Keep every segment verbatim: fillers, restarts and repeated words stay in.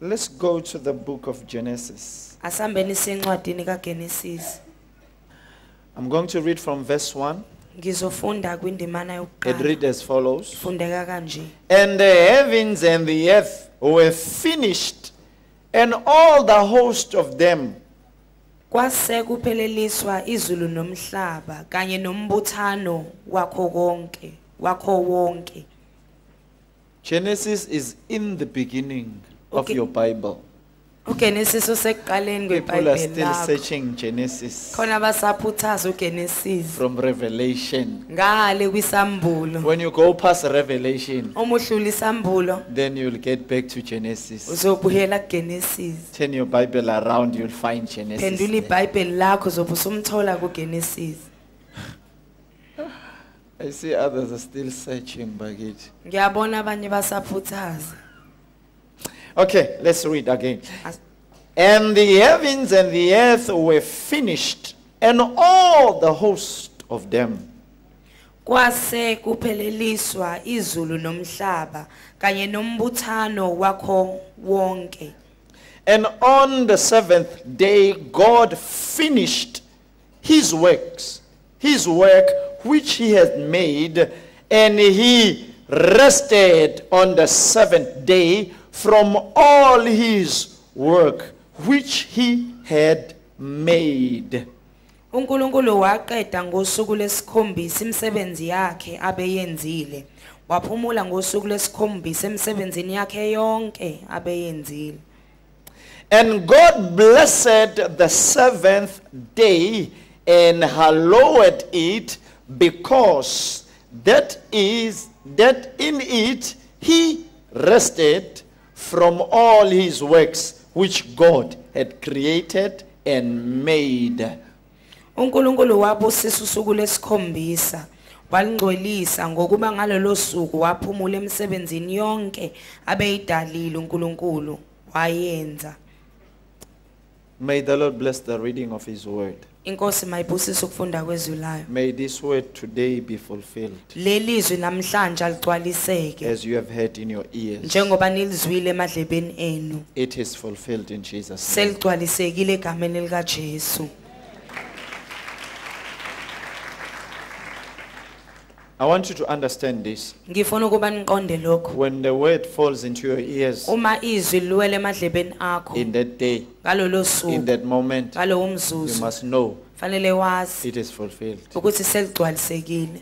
Let's go to the book of Genesis. Asambeni sencwadini kaGenesis. I'm going to read from verse one. Ngizofunda kwindimana It yokuqala. reads as follows. Fundeka kanje. And the heavens and the earth were finished, and all the host of them. Kwase kupheleliswa izulu nomhlaba kanye nombuthano wakho konke, wakho wonke. Genesis is in the beginning of Okay. your Bible. uGenesis usekuqaleni People are kweBhayibheli still lakho. searching Genesis Khona basaphuthaza uGenesis from Revelation. ngale kwisambulo. When you go past Revelation, Uma uhlula isambulo then you'll get back to Genesis. uzobuyela kuGenesis. Turn your Bible around, you'll find Genesis. Phendula there. iBhayibheli lakho uzobe usumthola kuGenesis. I see others are still searching by it. Ngiyabona abanye basaphuthaza. Okay, let's read again. As- And the heavens and the earth were finished, and all the host of them. Kwase kupheleliswa izulu nomhlaba kanye nombuthano wakho wonke. And on the seventh day, God finished his works, his work which he had made, and he rested on the seventh day from all his work which he had made. uNkulunkulu waqeda ngosuku lesikhombisa imisebenzi yakhe abeyenzile. Waphumula ngosuku lesikhombisa emsebenzini yakhe yonke abeyenzile. And God blessed the seventh day and hallowed it, because that is that in it he rested from all his works which God had created and made. uNkulunkulu wabusisa usuku lesikhombisa walingcwelisa ngokuba ngalolo suku waphumula emsebenzini yonke abeyidalile uNkulunkulu wayenza. May the Lord bless the reading of his word. Inkosi mayibusise ukufunda kwezwi layo. May this word today be fulfilled Lelizwi namhlanje aligcwaliseke as you have heard in your ears. njengoba nilizwile emadlebeni enu. It is fulfilled in Jesus' name. Seligcwalisekile egameni lika Jesu. I want you to understand this. Ngifuna ukuba niqonde lokho. When the word falls into your ears Uma izwi liwele emadlebeni akho in that day, ngalolo in suku that moment, ngalowo you mzuzu must know fanele wazi it is fulfilled. ukuthi seligcwalisekile.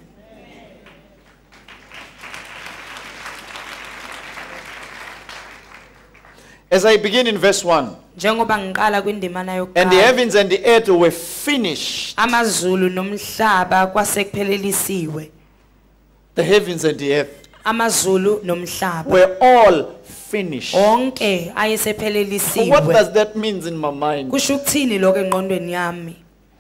As I begin in verse one, Njengoba ngiqala kwindimana and the yokuqala. heavens and the earth were finished. Amazulu nomhlaba kwasekuphelelisiwe. The heavens and the earth Amazulu nomhlaba were all finished. onke What ayesephelelisiwe. does that mean in my mind? Kusho ukuthini lokho engqondweni yami?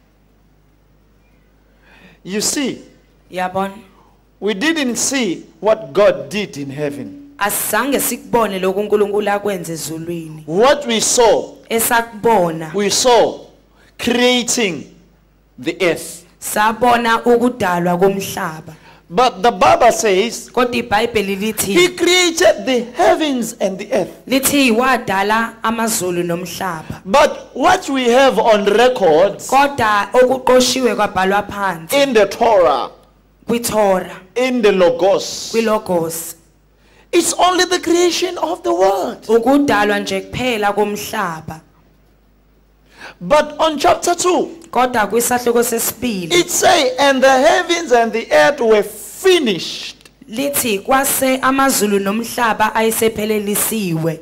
You see, Yabona? we didn't see what God did in heaven. Asizange sikubone lokho uNkulunkulu akwenze ezulwini. What we saw, Esakubona we saw creating the earth. sabona ukudalwa komhlaba. But the Bible says Kodwa iBhayibheli he lithi created the heavens and the earth. lithi wadala amazulu nomhlaba. But what we have on records Kodwa okuqoshiwe kwabhalwa phansi in the Torah, kwiTorah, in the Logos, kwiLogos, it's only the creation of the world. ukudalwa nje kuphela komhlaba. But on chapter two, Kodwa kwisahloko sesibili it say, and the heavens and the earth were finished. lithi kwase amazulu nomhlaba ayesephelelisiwe.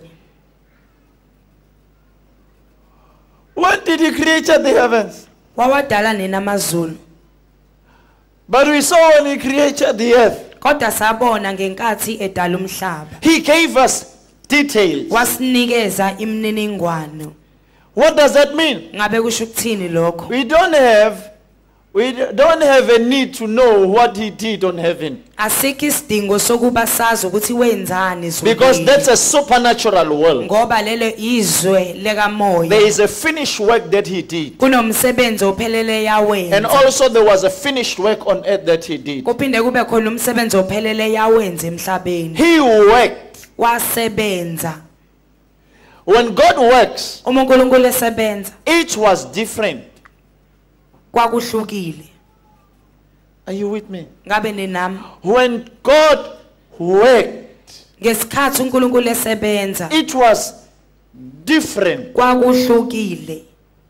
When did he create the heavens? Wawadala nina amazulu. But we saw when he created the earth, Kodwa sabona ngenkathi edala umhlaba. he gave us details. Wasinikeza imininingwane. What does that mean? Ngabe kusho ukuthini lokho? We don't have, we don't have a need to know what he did on heaven, Asikho isidingo sokuba sazi ukuthi wenzani because ezulwini. that's a supernatural world. Ngoba lelo izwe lekamoya. There is a finished work that he did, Kunomsebenzi ophelele and yawenza. also there was a finished work on earth that he did. Kuphinde kube khona umsebenzi ophelele yawenza emhlabeni. He worked Wasebenza. When God works, uma uNkulunkulu esebenza it was different. kwakuhlukile. Are you with me? Ngabe ninami? When God worked, Ngesikhathi uNkulunkulu esebenza it was different. kwakuhlukile.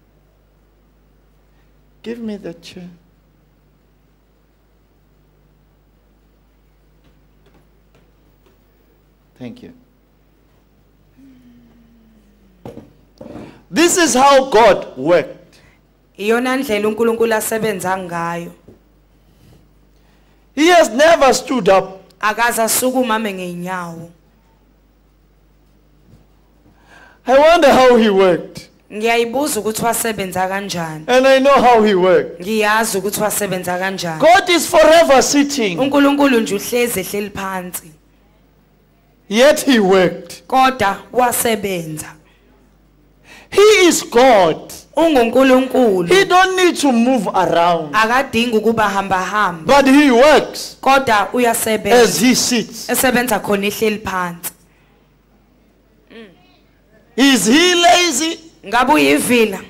Give me the chair. Thank you. This is how God worked. Iyona ndlela uNkulunkulu asebenza ngayo. He has never stood up. Akaza sukuma ngeenyawo. I wonder how he worked. Ngiyayibuza ukuthi wasebenza kanjani. And I know how he worked. Ngiyazi ukuthi wasebenza kanjani. God is forever sitting. uNkulunkulu nje uhlezi ehleli phansi. Yet he worked. Kodwa wasebenza. He is God. UnguNkulunkulu. He don't need to move around. Akadingi ukuba hamba hamba. But he works Kodwa as uyasebenza. he sits. Esebenza khona ehleli phansi. Is he lazy? Ngabe uyivila?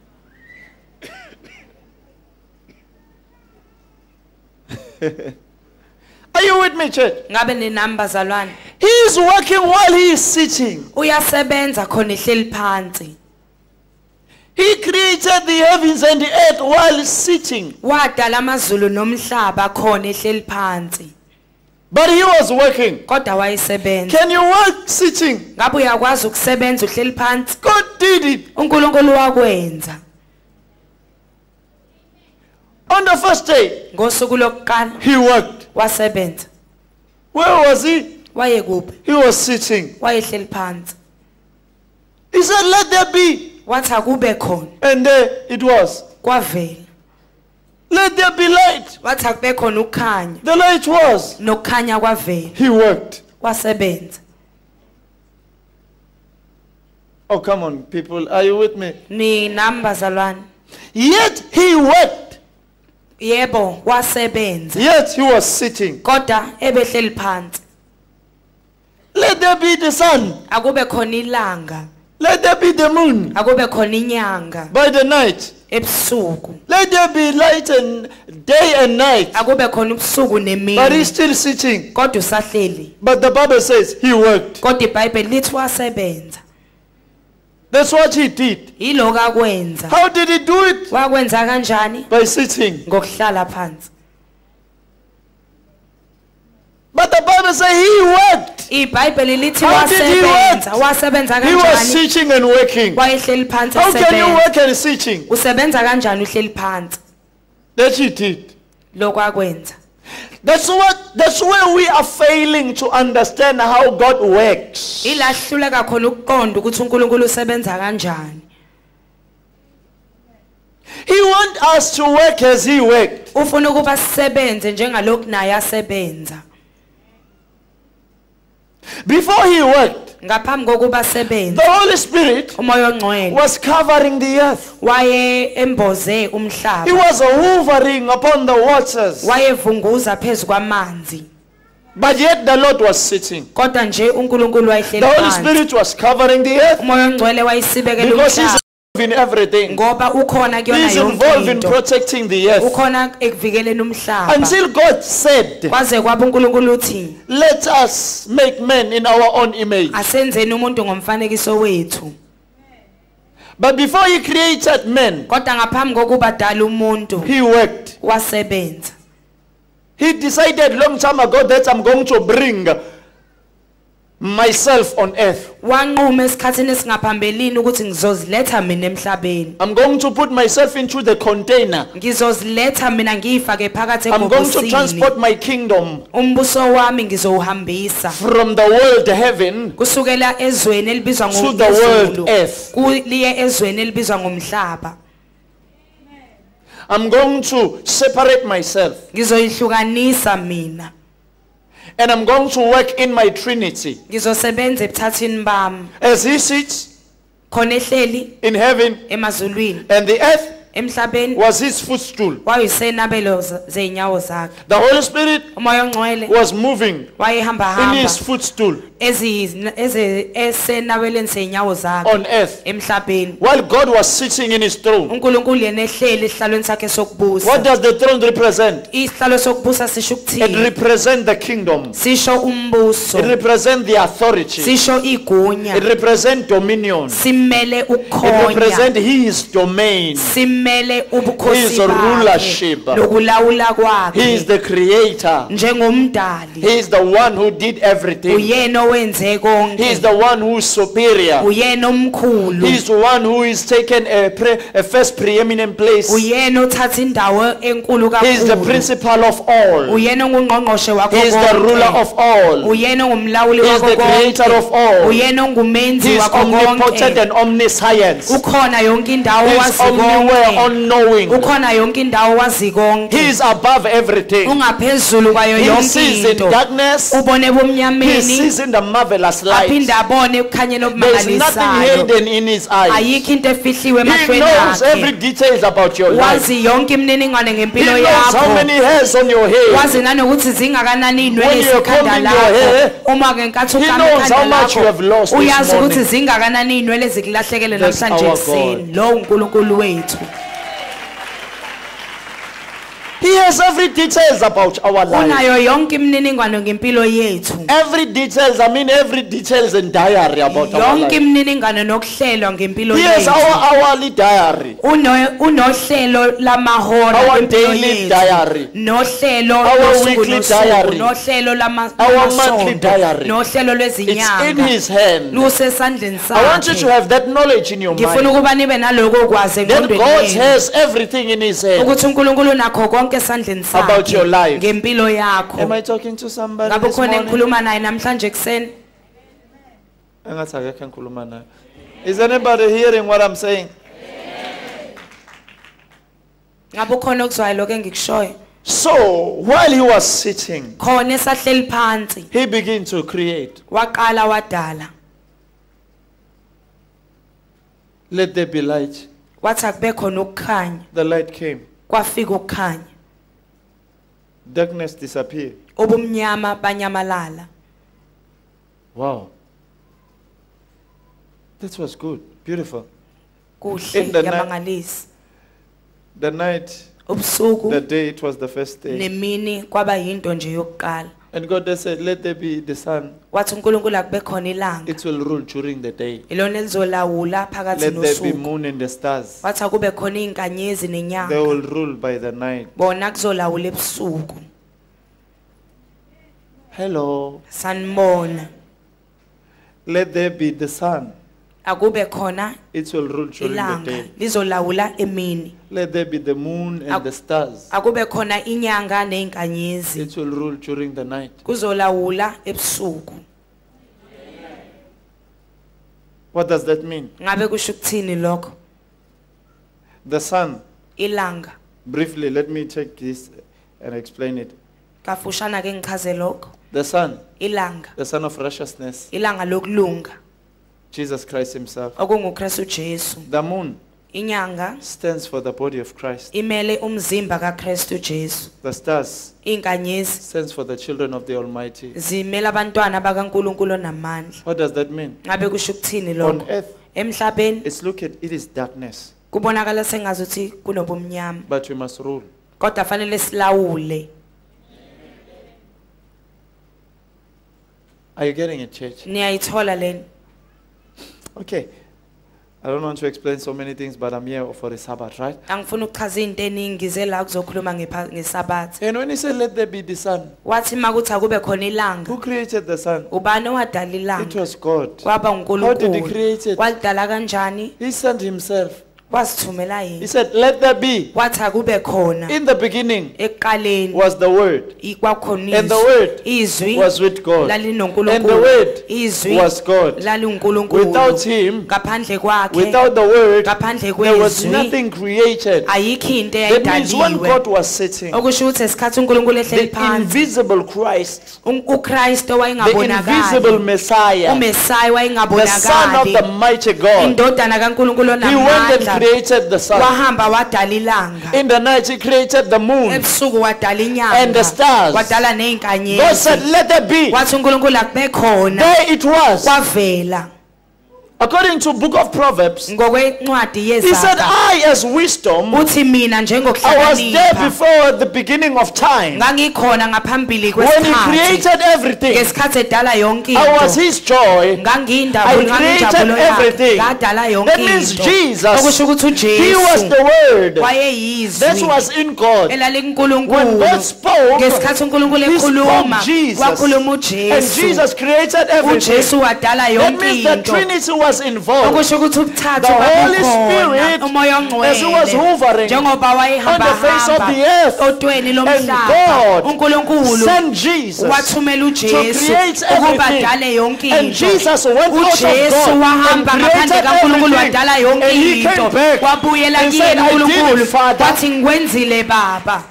Are you with me, church? Ngabe ninamba zalwane? He is working while he is sitting. Uyasebenza khona ehleli phansi. He created the heavens and the earth while sitting. Wadala amazulu nomhlaba khona ehleli phansi. But he was working. Kodwa wayesebenza. Can you work sitting? Ngabe uyakwazi ukusebenza uhleli phansi? God did it. uNkulunkulu wakwenza. On the first day, Ngosuku lokuqala he worked. wasebenza. Where was he? Waye kuphi? He was sitting. Wayehleli phansi. He said, let there be. Wathi akube khona. And there it was. Kwavela. Let there be light. Wathi akube khona ukukhanya. The light was. Nokukhanya kwavela. He worked. Wasebenza. Oh, come on, people. Are you with me? Ni namba zalwane. Yet he worked. Yebo, wasebenza. Yet he was sitting. Kodwa ebehleli phansi. Let there be the sun. Akube khona ilanga. Let there be the moon. Akube khona inyanga. By the night. Ebusuku. Let there be light and day and night. Akube khona ubusuku nemini. But he's still sitting. Kodwa usahleli. But the Bible says he worked. Kodwa iBhayibheli lithi wasebenza. That's what he did. Yiloko akwenza. How did he do it? Wakwenza kanjani? By sitting. Ngokuhlala phansi. But the Bible says he worked. iBhayibheli lithi How did he wasebenza. work? Wasebenza He was kanjani? sitting and working. Wayehleli phansi How can you esebenza. work and sitting? Usebenza kanjani uhleli phansi? That he did. Lokho akwenza. That's what. That's where we are failing to understand how God works. Ilahluleka khona ukuqonda ukuthi uNkulunkulu usebenza kanjani. He wants us to work as he worked. Ufuna ukuba sisebenze njengalokhu naye asebenza. Before he worked, Ngaphambi kokuba the sebenze, Holy Spirit umoya ongcwele was covering the earth. waye emboze He umhlaba. was hovering upon the waters. Wayevunguza phezulu kwamanzi. But yet the Lord was sitting. Kodwa nje uNkulunkulu The wayehleli Holy phansi. Spirit was covering the earth Umoya ongcwele wayisibekela because he's umhlaba involved in everything. ngoba ukhona kuyona He's involved yonke in into. protecting the earth. Ukhona ekuvikeleni umhlaba. Until God said, Kwaze kwaba uNkulunkulu uthi, let us make men in our own image. asenzeni umuntu ngomfanekiso wethu. But before he created men, Kodwa ngaphambi kokuba dala umuntu he worked. wasebenza. He decided long time ago that I'm going to bring myself on earth. Wanquma esikhathini esingaphambelini ukuthi ngizoziletha mina emhlabeni. I'm going to put myself into the container. Ngizoziletha mina ngiyifake phakathi I'm going to ebhokisini. transport my kingdom Umbuso wami ngizowuhambisa from the world heaven kusukela ezweni elibizwa to the world ngomphezulu earth. kuliye ezweni elibizwa ngomhlaba. I'm going to separate myself Ngizoyihlukanisa mina. and I'm going to work in my Trinity. Ngizosebenza ebuthathini bami. As he sits Khona ehleli in heaven emazulwini and the earth emhlabeni was his footstool. wayisenabelo zeinyawo zakhe. The Holy Spirit Umoya ongcwele was moving wayehamba in hamba his footstool. ezi eze esenabeleni senyawo zakhe on earth. emhlabeni While God was sitting in his throne. uNkulunkulu yena ehleli esihlalweni sakhe sokubusa What does the throne represent? isihlalo sokubusa sisho It ukuthini represents the kingdom. sisho umbuso It represents the authority. sisho igunya It represents dominion. simele It ukukhonya represents his domain. simele His ubukhosi bakhe rulership. nokulawula He is kwakhe the creator. njengomdali He is the one who did everything. uyena owenze He is konke the one who is superior. uyena omkhulu He is the one who is taken a, pre, a first preeminent place. uyena othatha indawo enkulu He is the kakhulu principal of all. uyena ongungqongqoshe wakho He is the ruler konke of all. uyena ongumlawuli He is wakho the creator konke of all. uyena ongumenzi He is wakho omnipotent konke and omniscience. ukhona yonke indawo He is wazi omniwhere, konke unknowing. ukhona yonke indawo wazi He konke is above everything. ungaphezulu kwayo He yonke sees in into darkness. ubone He bomnyameni sees in the marvelous light. aphinde abone ukukhanyeni There is nothing okumangalisayo hidden in his eyes. ayikho into efihliwe He emehlweni knows every akhe detail about your life. wazi yonke imininingwane He ngempilo knows how yakho many hairs on your head. wazi nanokuthi zingakanani When inwele you're esikhanda combing your lakho hair, uma ke nkathi he ukama knows how ikhanda much you have lost lakho this uyazi ukuthi morning. zingakanani inwele zikulahlekele That's namhlanje our ekuseni lo uNkulunkulu wethu He has every details about our life. unayo yonke imininingwane ngempilo yethu Every details, I mean every details and diary about our yonke life. imininingwane nokuhlelwa ngempilo He has yethu our hourly diary. Uno- unohlelo lamahora Our empilo daily yethu. diary. nohlelo Our losuku weekly nosuku, diary. nohlelo lama- Our lamasonto, monthly diary. nohlelo It's in lwezinyanga his hand. lusesandleni I want you to sakhe have that knowledge in your ngifuna mind. ukuba nibe naloko kwazi That God engqondweni yenu has everything in his hand. ukuthi uNkulunkulu nakho konke esandleni About your sakhe life. ngempilo yakho Am I talking to somebody ngabe this khona morning? engikhuluma naye namhlanje kuseni Engathi akekho engikhuluma naye. Is anybody hearing what I'm saying? ngabe khona okuzwayo lokho engikushoyo So, while he was sitting, khona esahleli phansi he began to create. waqala wadala Let there be light. wathi akube khona ukukhanya The light came. kwafika ukukhanya Darkness disappeared. ubumnyama banyamalala Wow. That was good. Beautiful. kuhle In the night- yamangalisa The night, ubusuku the day, it was the first day. nemini kwaba yinto nje yokuqala And God has said, let there be the sun. wathi uNkulunkulu akube khona ilanga It will rule during the day. ilona elizolawula phakathi Let there be nosuku moon and the stars. wathi akube khona izinkanyezi They nenyanga will rule by the night. bona kuzolawula ebusuku Hello. sanibona Let there be the sun. akube khona It will rule during the ilanga day. lizolawula emini Let there be the moon and Ak- the stars. akube khona inyanga nezinkanyezi It will rule during the night. kuzolawula ebusuku What does that mean? ngabe kusho ukuthini lokho The sun. ilanga Briefly, let me take this and explain it. kafushana ke ngichaze lokho The sun, ilanga the son of righteousness, ilanga lokulunga Jesus Christ himself. okunguKristu Jesu The moon inyanga stands for the body of Christ. imele umzimba kaKristu Jesu The stars inkanyezi stands for the children of the Almighty. zimela abantwana bakaNkuluNkulu namandla What does that mean? ngabe kusho ukuthini On lokho earth, emhlabeni it's look at it is darkness, kubonakala sengazuthi kunobumnyama but we must rule. kodwa fanele silawule Are you getting it, church? niyayithola leni Okay. I don't want to explain so many things, but I'm here for the Sabbath, right? angifuna ukuchaza izinto eningi ngize la kuzokhuluma ngepha- ngesabatha And when he said, let there be the sun, wathi makuthi akube khona ilanga who created the sun? ubani owadala It ilanga was God. kwaba How did he uNkulunkulu create it? walidala kanjani He sent himself. wasithumela He yena said, let there be. wathi akube khona In the beginning ekuqaleni was the Word, ikwakhona and the Word izwi was with God, lalinoNkulunkulu and the Word izwi was God. laliuNkulunkulu Without Him, ngaphandle kwakhe without the Word, ngaphandle there was kwezwi nothing created. ayikho into That means when eyayidaliwe God was sitting, okusho ukuthi esikhathi uNkulunkulu ehleli the phansi invisible Christ, un- uKristu the wayengabonakali invisible Messiah, uMessiah the Son of the wayengabonakali mighty God, indodana kaNkulunkulu He went and namandla created the sun. wahamba wadala ilanga In the night he created the moon ebusuku wadala and the inyanga stars. wadala God neinkanyezi said, let there be. wathi uNkulunkulu akube khona There it was. kwavela According to book of Proverbs, ngokwencwadi he said, yezaga I as wisdom, uthi mina I was there njengokuhlakanipha before the beginning of time. ngangikhona ngaphambili When he kwesikhathi created everything, ngesikhathi edala yonke I was into his joy. ngangiyindawo I nganginjabulo created everything. yakhe ngadala yonke That means into Jesus, okusho ukuthi he was uJesu the word that wayeyizwi was in God. elali When kuNkulunkulu God spoke, ngesikhathi uNkulunkulu he ekhuluma spoke Jesus. wakhuluma And uJesu Jesus created everything. uJesu wadala That yonke means the into Trinity was involved. okusho ukuthi ubuthathu The Holy babukhona Spirit, umoya as he was ongcwele hovering njengoba on the face of wayehamba the earth, otweni lomhlaba God uNkulunkulu sent Jesus wathumela uJesu create ukuba everything. adale yonke And into Jesus went out of uJesu God and wahamba ngaphandle created kaNkulunkulu everything. wadala yonke And he into came back wabuyela and said, kuyena I did uNkulunkulu it, Father. wathi ngikwenzile baba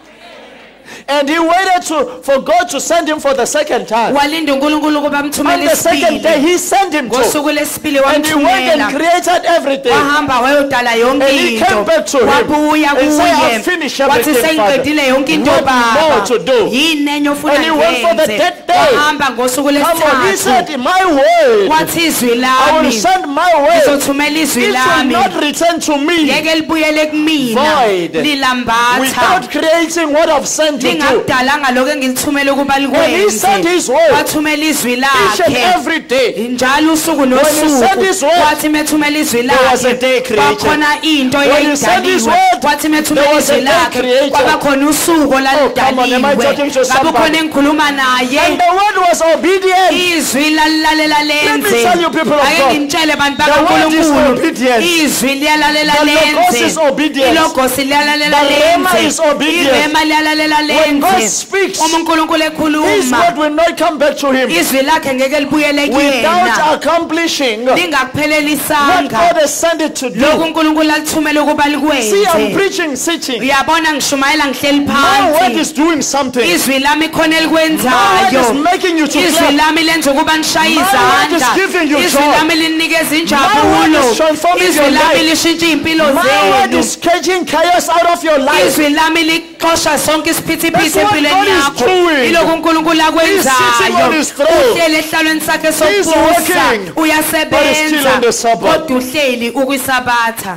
And he waited to, for God to send him for the second time. walinda uNkulunkulu ukuba On amthumele the second day, isibili he sent him to. ngosuku lesibili And he went wamthumela and created everything. wahamba wayodala And yonke he into came back to him wabuya and said, kuye I've finished wathi everything, Father. sengiqedile yonke into What baba more to do? yini enye ofuna And he went for the ngiyenze third day. wahamba ngosuku Come on, he lesithathu said, my word, wathi izwi I will lami send my word. ngizothumela izwi It will lami not return to me ngeke libuyele kumina void, lilambatha without creating what I've sent to do. lingakudalanga lokho engilithumele ukuba When he sent his likwenze word, wathumela izwi each and lakhe every day, njalo usuku When he sent his nosuku word, wathi methumela izwi there was a lakhe day created. kwakhona into When he sent his eyayidaliwe word, wathi there methumela was a izwi day lakhe created. kwabakhona usuku come on, am I talking to olalidaliwe ngabe somebody? khona engikhuluma and naye the word was obedient. izwi lalilalela Let me lenze tell you, people of ake God, ngintshele bantu the word is bakaNkulunkulu obedient. izwi liyalalela The logos is lenze obedient. ilogosi liyalalela The rhema lenze is obedient. irema liyalalela When God lenze speaks, uma uNkulunkulu his ekhuluma word will not come back to him izwi lakhe ngeke libuyele without kuyena accomplishing what lingakuphelelisanga God has sent it to lokhu do. uNkulunkulu alithumela ukuba See, I'm likwenze preaching, sitting. uyabona ngishumayela ngihleli My word phansi is doing something. izwi lami khona My word elikwenzayo is making you to izwi clap. lami lenza ukuba nishaye My word is izandla giving you izwi joy. lami linikeza My injabulo word is transforming izwi your lami life. lishintsha iy'mpilo My word zenu is catching chaos out of your life. izwi lami lixosha sonke isiphithiphithi That's what empilweni God is yakho doing. ilokhu uNkulunkulu He's sitting akwenzayo on his throne. uhleli ehlalweni sakhe He's sokubusa working, but he's still on the uyasebenza Sabbath. kodwa uhleli ukwisabatha.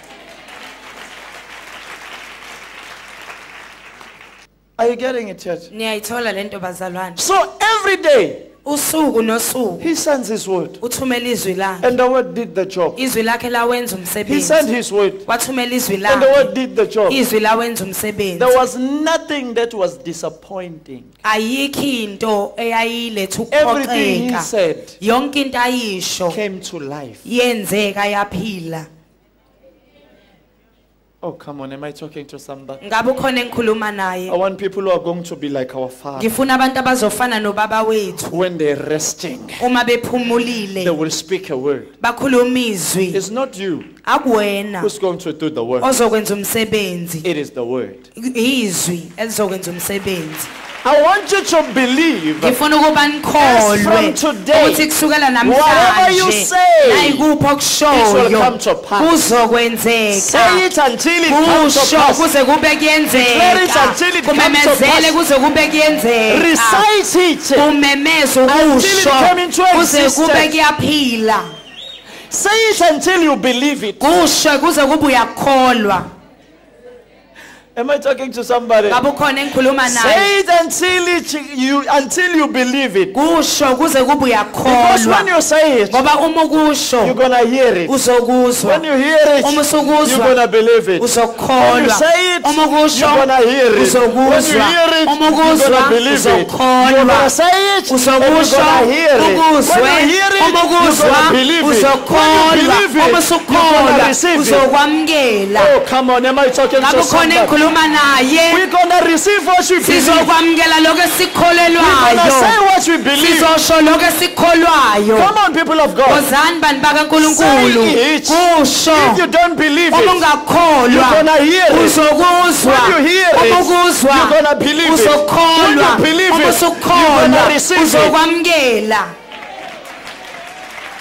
Are you getting it yet? Niyayithola lento bazalwane So every day, usuku nosuku he sends his word. uthumela izwi lakhe And the word did the job. izwi lakhe lawenza He umsebenzi sent his word. wathumela izwi And the lakhe word did the job. izwi lawenza umsebenzi There was nothing that was disappointing. ayikho into eyayiletha Everything he ukuphoxeka said yonke into ayisho came to life. yenzeka yaphila. Oh, come on. Am I talking to somebody? Ngabe ukhona engikhuluma I naye want people who are going to be like our father. ngifuna abantu abazofana nobaba wethu When they're resting, uma they bephumulile will speak a word. bakhuluma izwi It's not you akuwena who's going to do the work. ozokwenza umsebenzi It is the word. izwi elizokwenza umsebenzi. I want you to believe ngifuna ukuba As nikholwe from today, ukuthi kusukela whatever you namhlanje say, nayikuphi it will come to okushoyo pass. kuzokwenzeka Say it until it comes to kusho pass. kuze kube Declare it kuyenzeka until it comes to kumemezele pass. kuze kube kuyenzeka Recite it. umemeze Until ukusho it come into kuze kube existence. kuyaphila Say it until you believe it. kusho kuze kube uyakholwa. Am I talking to somebody? Ngabe ukhona engikhuluma naye Say it until it you until you believe it. kusho kuze kube Because when uyakholwa you say it, ngoba uma you're ukusho gonna hear it. uzokuzwa When you hear it, uma you're usukuzwa gonna believe it. When you uzokholwa say it, uma ukusho you're gonna hear it. When you uzokuzwa hear it, uma you're ukuzwa gonna believe it. You're uzokholwa gonna say it, and you're uzokusho gonna hear it. ukuzwe When you hear it, uma you're ukuzwa gonna believe it. When you uzokholwa believe uma it, you're usukholwa gonna receive it. uzokwamukela. Oh, come on, am I talking Ngabe to ukhona somebody? engikhuluma naye We're gonna receive what we believe. sizokwamukela lokho We're gonna esikholelwayo say what we believe. sizosho lokho esikholwayo. Come on, people of God. Ozani bantu bakaNkulunkulu Say it. kusho If you don't believe uma it, ungakholwa you're gonna hear it. uzokuzwa When you hear uma it, ukuzwa you're gonna believe it. uzokholwa When you believe uma it, you're usukholwa gonna receive it. uzokwamukela.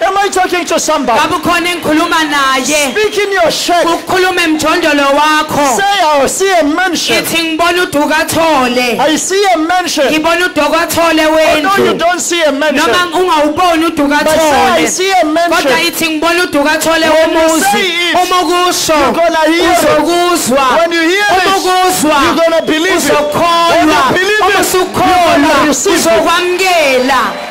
Am I talking to somebody? Ngabe khona engikhuluma naye Speak in your church. ukukhuluma emjondolo wakho Say, I see a mansion. ithi ngibona uDukathole I see a mansion. ngibona uDukathole Oh, no, you wendlu don't see a mansion. noma ungawuboni But say, I uDukathole see a kodwa mansion. ithi ngibona uDukathole When you womuzi say it, uma ukusho you're gonna hear it. uzokuzwa When you hear uma it, ukuzwa you're gonna believe it. When uzokholwa you believe uma it, usukholwa you're gonna receive it. uzokwamukela.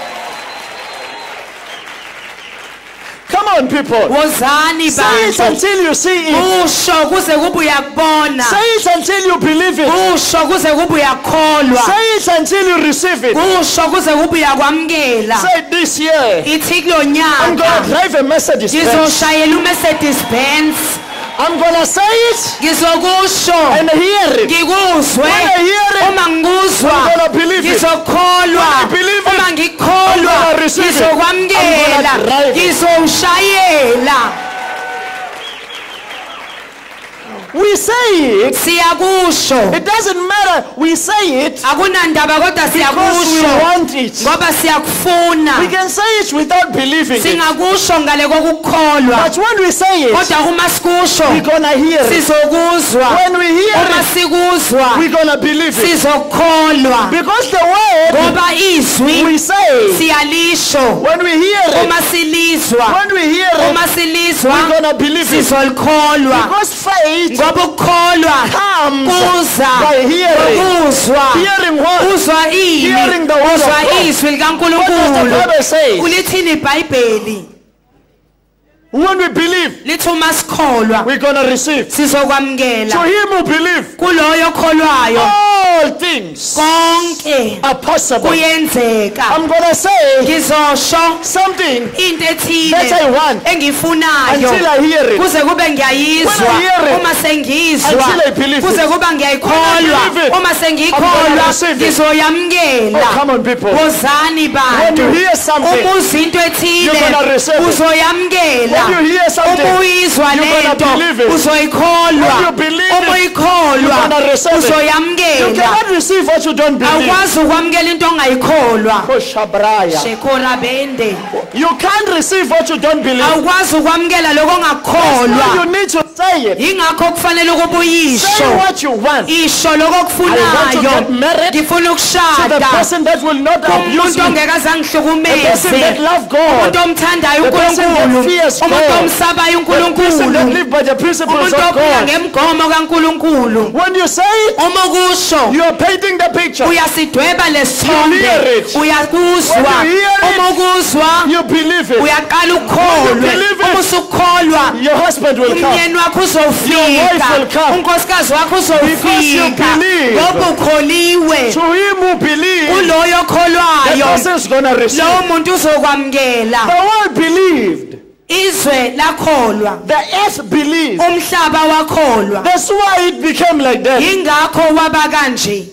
Come on, people. Wozani Say it bantu until you see it. usho kuze kube uyakubona Say it until you believe it. usho kuze kube uyakholwa Say it until you receive it. usho kuze kube uyakwamukela. Say this year, Ithi kulo I'm going to nyaka drive a Mercedes Benz. ngizoshayela uMercedes Benz I'm going to say it ngizokusho and hear it. ngikuzwe When I hear it, uma ngikuzwa I'm gonna believe it. ngizokholwa When I believe it, uma ngikholwa I'm gonna receive it. ngizokwamukela I'm gonna drive it. ngizowushayela. We say it. Siyakusho It doesn't matter. We say it akunandaba kodwa because we siyakusho want it. ngoba siyakufuna. We can say it without believing it. Singakusho ngale kokukholwa But when we say it, kodwa uma sikusho we're going to hear it. sizokuzwa When we hear uma it, sikuzwa we're going to believe it. sizokholwa Because the word ngoba izwi we say, siyalisho when we hear it, uma silizwa when we hear uma it, silizwa we're going to believe it. sizolikholwa Because faith ngoba ukukholwa comes kuza by hearing. ngokuzwa Hearing what? uzwa ini Hearing the word of uzwa God. izwi What does the likaNkulunkulu. Bible say? Ulithini iBhayibheli? When we believe, Lithi uma sikholwa we're going to receive. To sizokwamukela. him who believes, Kuloyo okholwayo all things konke are possible. kuyenzeka. I'm going to say Ngizosho something into that I ethile want engifunayo until I hear it. kuze kube ngiyayizwa. When I hear it, Uma sengizwa until I believe it. kuze kuba When I ngiyayikholwa. believe it, Uma I'm sengiyikholwa gonna receive it. ngizoyamukela. Oh, come on, people. Wozani When bantu you hear something, uma uzwa into ethile you're gonna receive it. uzoyamukela. when you hear something, Uma uyizwa you're gonna lento believe it. uzoyikholwa. When you believe Uma it, uyikholwa you're gonna receive it. You uzoyamukela. cannot receive what you don't believe. Awukwazi ukwamukela into ongayikholwa. Oh, Shabraya. Shekora bende. You can't receive what you don't believe. Awukwazi ukwamukela lokho That's why ongakholwa. you need to say it. Ingakho kufanele ukuba Say uyisho. what you want to Isho lokho I want to okufunayo. get married Ngifuna the ukushada. person that will not abuse Umuntu me. ongeke aze The person that angihlukumeze. love God. Umuntu omthandayo The person that uNkulunkulu. fears Umuntu God. omsabayo The person that uNkulunkulu. live by the principles Umuntu of ophila God. ngemgomo kaNkulunkulu. When you say it, Uma kusho you are painting the picture. uyasidweba You lesithombe. hear it. Uyakuzwa. When you hear it, Uma ukuzwa You believe it. uyaqala ukholwe. believe it, Uma usukholwa Your husband will come. umyeni wakho Your wife uzofika. will come. Unkosikazi wakho Because you uzofika. believe. Ngoba ukholiwe. To him who believes, Kuloyo the okholwayo. person is going to receive. Lowo muntu uzokwamukela. The world believed. Izwe lakholwa. The earth believes. Umhlaba wakholwa. That's why it became like that. Ingakho waba kanje.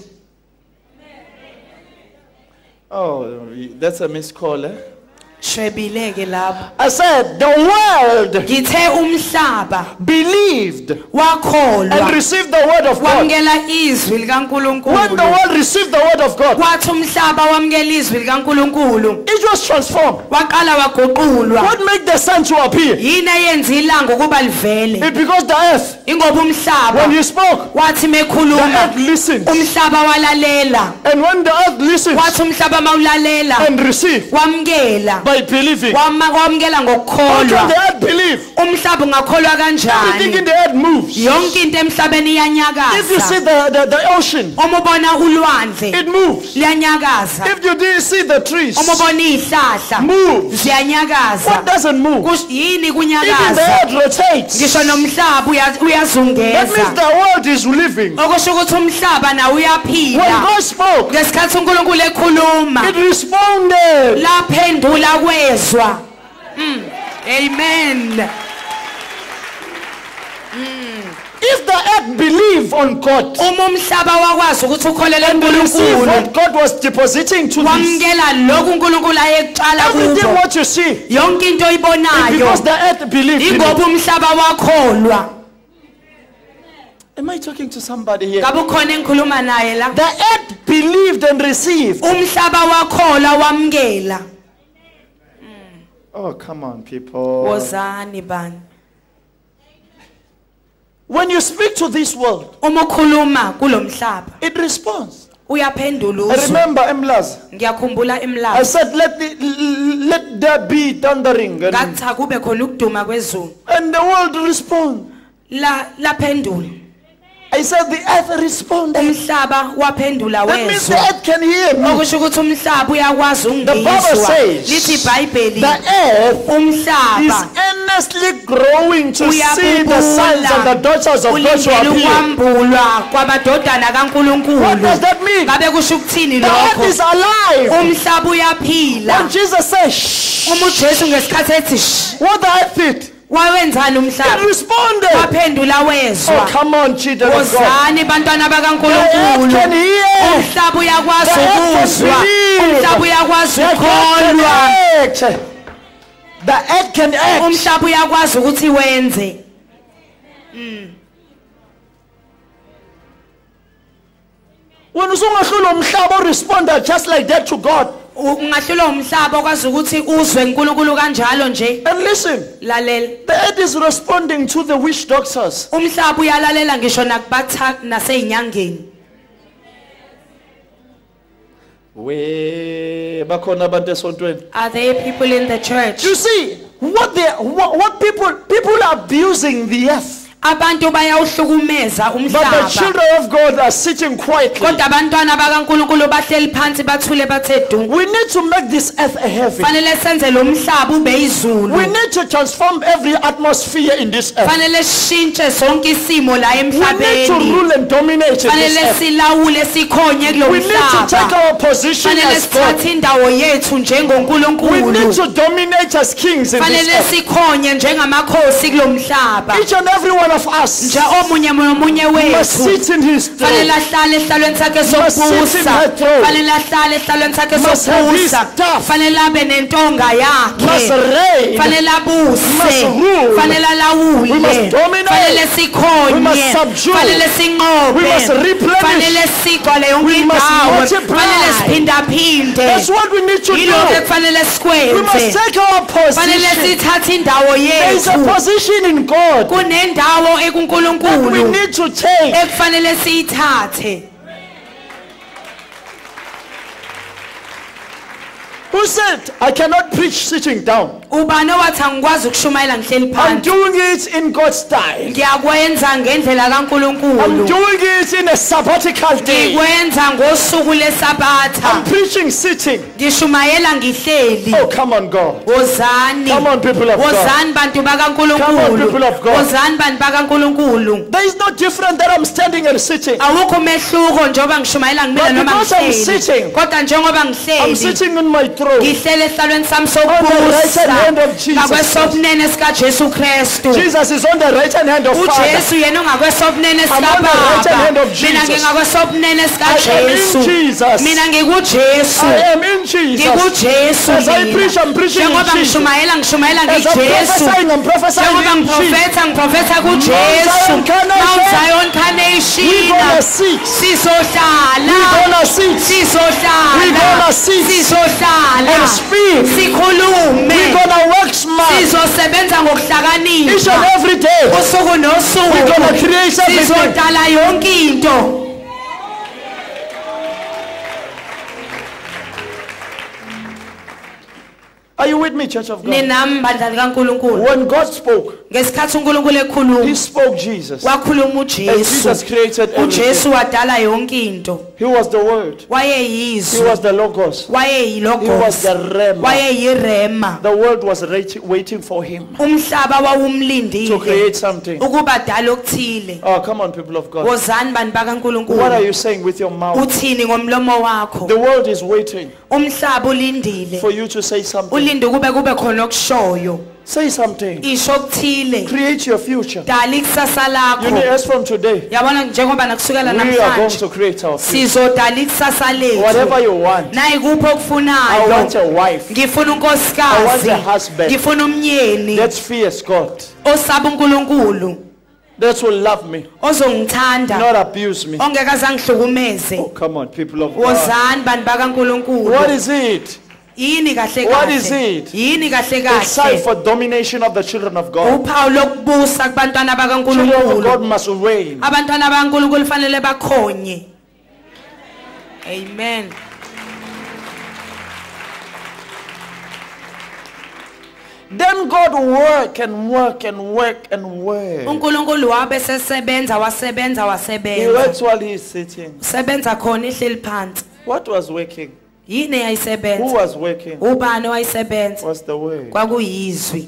Oh, that's a missed call, eh? Shwebileke lapho. I said the world Ngithe umhlaba believed and wakholwa. received the word of God. Wamukela izwi When the likaNkulunkulu. world received the word of God, Kwathi umhlaba wamukela izwi likaNkulunkulu. it was transformed. Waqala waguqulwa. What made the sun to appear? Yini eyenza ilanga ukuba livele? It because the earth, Ingoba when umhlaba he spoke, wathi the mekhuluma earth listened. umhlaba walalela. And when the earth listens Wathi umhlaba mawulalela and received wamukela. by believing, Wama wamukela how can ngokukholwa. the earth believe? Umhlaba ungakholwa Everything in kanjani? the earth moves. Yonke into emhlabeni If you see iyanyakaza. the, the, the ocean, Uma ubona ulwandle it moves. liyanyakaza. If you didn't see the trees, Uma ubona izihlahla moves. ziyanyakaza. What doesn't move? Kus- Yini Even the kunyakaza? earth rotates. Ngisho nomhlaba uya- That means uyazungeza. the world is living. Okusho ukuthi umhlaba nawo When uyaphila. God spoke, Ngesikhathi uNkulunkulu ekhuluma it responded. laphendula kwezwa. Mm. Amen. If the earth believed on God Uma umhlaba wakwazi ukuthi ukholele and receive uNkulunkulu what God was depositing to this, wamukela lokhu uNkulunkulu ayekutshala everything kubo. what you see, Yonke into oyibonayo because the earth believed in ingoba it. umhlaba wakholwa. Am I talking to somebody here? Ngabe ukhona engikhuluma naye la? The earth believed and received. Umhlaba wakholwa wamukela. Oh, come on, people. Wozani bani. When you speak to this world, Uma ukhuluma kulomhlaba, it responds. uyaphendula I uzwe. remember Emlaza. Ngiyakhumbula I emlaza. said, let, the, let there be thundering. And, Ngathi kube khona ukuduma kwezulu. and the world respond. La laphendula. I said, the earth responded. Umhlaba waphendula That means the wezwa. earth can hear me. Okusho ukuthi umhlaba uyakwazi The Bible ungizwa. says Lithi iBhayibheli the earth is umhlaba earnestly growing to see the sons and the daughters of God to ulindele appear. ukwambulwa kwamadodana What kaNkulunkulu. does that mean? Ngabe kusho ukuthini The earth lokho? is alive. Umhlaba uyaphila. When Jesus says, shh, Uma uJesu ngesikhathi ethi shh, what the earth did? wawenzani It umhlaba? responded. Waphendula Oh, wezwa. come on, children of God. Wozani bantwana The earth bakaNkulunkulu. can hear. Umhlaba uyakwazi The earth can ukuzwa. believe. Umhlaba uyakwazi The earth can ukukholwa. act. The earth can act. Umhlaba uyakwazi ukuthi wenze. When usungahlula umhlaba responda just like that to God. Ungahlula umhlaba okwazi ukuthi uzwe uNkulunkulu kanjalo nje. And listen, Lalela. the earth is responding to the witch doctors. Umhlaba uyalalela ngisho nakubatha naseyinyangeni. We bakhona abantu esontweni. Are there people in the church? You see, what they what, what people people are abusing the earth. Abantu bayawuhlukumeza But the umhlaba. children of God are sitting quietly. Kodwa abantwana bakaNkulunkulu bahleli phansi bathule bathe du. We need to make this earth a heaven. Fanele senze lo mhlaba ube We izulu. need to transform every atmosphere in this earth. Fanele shintshe sonke isimo la We need to emhlabeni. rule and dominate in this Fanele earth. silawule sikhonye kulo We need to take mhlaba. our position Fanele as God. sithathe indawo yethu We need njengoNkulunkulu. to dominate as kings in this Fanele earth. sikhonye njengamakhosi kulo mhlaba. Each and every one of us Nje omunye nomunye must wethu. sit in his Fanele throne. ahlale esihlalweni sakhe Must sit in sokubusa. her throne. Fanele ahlale esihlalweni sakhe Must have his sokubusa. staff. Fanele abe nentonga Must yakhe. reign. Fanele abuse. Must rule. Fanele alawule. We must dominate. Fanele sikhonye. We must subdue. Fanele sinqobe. We must replenish. Fanele sigcwale yonke We must indawo. multiply. Fanele siphindaphinde. That's what we need to Yilokho do. ekufanele We must sikwenze. take our Fanele position. sithathe indawo There is a yethu. position in God Kunendawo that we ekuNkulunkulu need to take. ekufanele siyithathe. Who said, I cannot preach sitting down? Ubani owathi angikwazi ukushumayela ngihleli I'm phansi. doing it in God's style. Ngiyakwenza ngendlela I'm kaNkulunkulu. doing it in a sabbatical day. Ngikwenza ngosuku I'm leSabatha. preaching sitting. Ngishumayela ngihleli. Oh, come on, God. Wozani. Come on, people of God. Wozani bantu Come on, people bakaNkulunkulu. of God. Wozani bantu bakaNkulunkulu. There is no difference that I'm standing and sitting. Awukho umehluko njengoba ngishumayela ngimile But noma because I'm ngihleli. sitting, Kodwa njengoba I'm ngihleli. sitting in my throne. Ngihlele esihlalweni sami On the right sokubusa. hand of Jesus. Ngakwesobunene sika Jesu Kristu. Jesus is on the right hand of Father. uJesu yena ongakwesobunene I'm on the right sika hand Baba. of Jesus. Mina ngingakwesobunene sika I am in Jesu. Jesus. Mina ngikuJesu. I am in Jesus. ngikuJesu As I preach, I'm preaching in njengoba Jesus. ngishumayela ngishumayela As I'm ngiJesu. prophesying, I'm prophesying Njengoba in Jesus. ngiprofetha ngiprofetha kuJesu. Zion Carnation. Mount Zion We're Carnation. gonna sit. Sizohlala. We're gonna sit. Sizohlala. We're gonna sit Sizohlala. and speak. Sikhulume. We're gonna work smart. Sizosebenza Each and ngokuhlakanipha. every day. Usuku nosuku. We're gonna create everything. Sizodala yonke into. Are you with me, Church of God? Ninami bandla likaNkulunkulu. When God spoke, Ngesikhathi uNkulunkulu He ekhuluma, spoke Jesus. wakhuluma And Jesus uJesu. created everything. uJesu wadala yonke into. He was the Word. He Wayeyizwi. was the Logos. He was Wayeyilogos. the Rema. Wayeyirema. The world was wait- waiting for Him Umhlaba to wawumlindile create something. ukuba dala okuthile. Oh, come on, people of God. Wozani bantu What are bakaNkulunkulu? you saying with your mouth? Uthini ngomlomo wakho? The world is waiting Umhlaba ulindile. for you to say something. Ulinde kube kube khona okushoyo. Say something. Isho okuthile. Create your future. Dala ikusasa You know, lakho. as from today, Yabona njengoba nakusukela we are going namhlanje to create our future. sizodala ikusasa Whatever lethu. you want. Nayi kupho I want okufunayo. a wife. Ngifuna I want unkosikazi. a husband. Ngifuna umyeni That fears God. osaba uNkulunkulu. That will love me, Ozongithanda. not abuse me. Ongeke azangihlukumeze. Oh, come on, people of God. Wozani bantu bakaNkulunkulu. What is it? yini kahle What is kahle it? yini kahle It's time kahle for domination of the children of God. uphawu lokubusa kubantwana Children of God bakaNkulunkulu must reign. abantwana bakaNkulunkulu fanele bakhonye amen Then God work and work and work and work. uNkulunkulu wabe sesebenza wasebenza He wasebenza works while he is sitting. usebenza khona ihleli phansi What was working? yini Who eyayisebenza was working? ubani owayisebenza Was the word. kwakuyizwi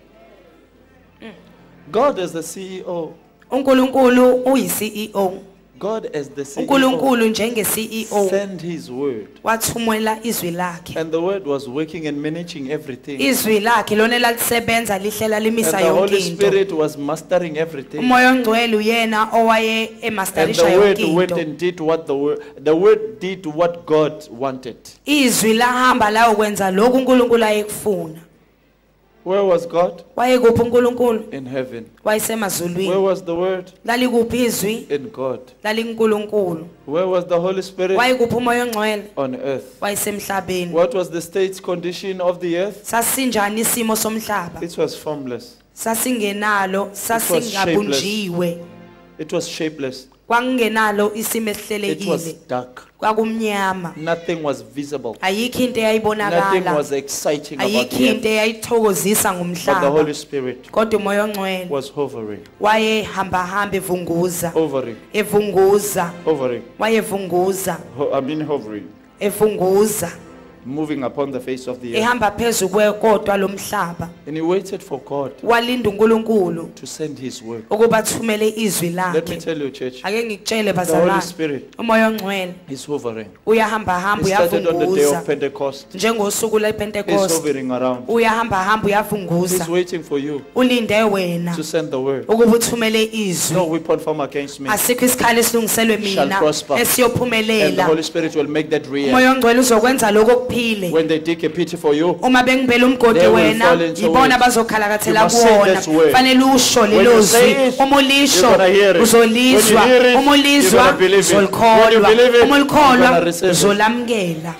God is the C E O. uNkulunkulu uyi-C E O God as the C E O uNkulunkulu njenge-C E O sent his word. wathumela izwi lakhe And the word was working and managing everything. izwi lakhe lona elalisebenza lihlela And limisa the yonke Holy into Spirit was mastering everything. umoya ongcwele uyena owaye And emasterisha the word yonke went into and did what the word, the word did what God wanted. izwi lahamba lawo kwenza lokhu uNkulunkulu ayekufuna Where was God? wayekuphi uNkulunkulu In heaven. Where wayesemazulwini was the word? lalikuphi izwi In God. laliNkulunkulu Where was the Holy Spirit? wayekuphi umoya ongcwele On earth. wayesemhlabeni What was the state condition of the earth? sasinjani isimo somhlaba It was formless. sasingenalo sasingabunjiwe It was shapeless. kwangenalo isimo It was esihlelekile dark. kwakumnyama Nothing was visible. ayikho into Nothing eyayibonakala was exciting about ayikho the into earth. eyayithokozisa But the ngomhlaba Holy Spirit kodwa umoya ongcwele was hovering, wayehamba hamba evunguza hovering, evunguza hovering. wayevunguza Ho- I mean hovering, evunguza moving upon the face of the earth. ehamba phezulu kwekodwa lomhlaba And he waited for God walinda uNkulunkulu to send his word. ukuba athumele izwi Let me lakhe tell you, church, ake ngikutshele the Holy bazalwane Spirit umoya ongcwele is hovering. uyahamba He hamba started on the day uyavunguza of Pentecost. njengosuku He's lePentecost hovering around. uyahamba hamba uyavunguza He's waiting for you ulinde wena to send the word. ukuba uthumele izwi No weapon formed against me. asikho isikhali esilungiselwe Shall mina prosper. And the esiyophumelela Holy Spirit will make that real. umoya ongcwele uzokwenza lokho okuphile When they dig a pit for you, uma bengibela umgodi They will wena fall into yibona it. bazokhalakathela You must say kuwona this word. fanele usho When you lelo say zwi it, uma ulisho you're gonna hear it. uzolizwa When you hear it, uma you're ulizwa gonna believe it. When you uzolikholwa believe it, uma you're ulikholwa gonna receive it. uzolamukela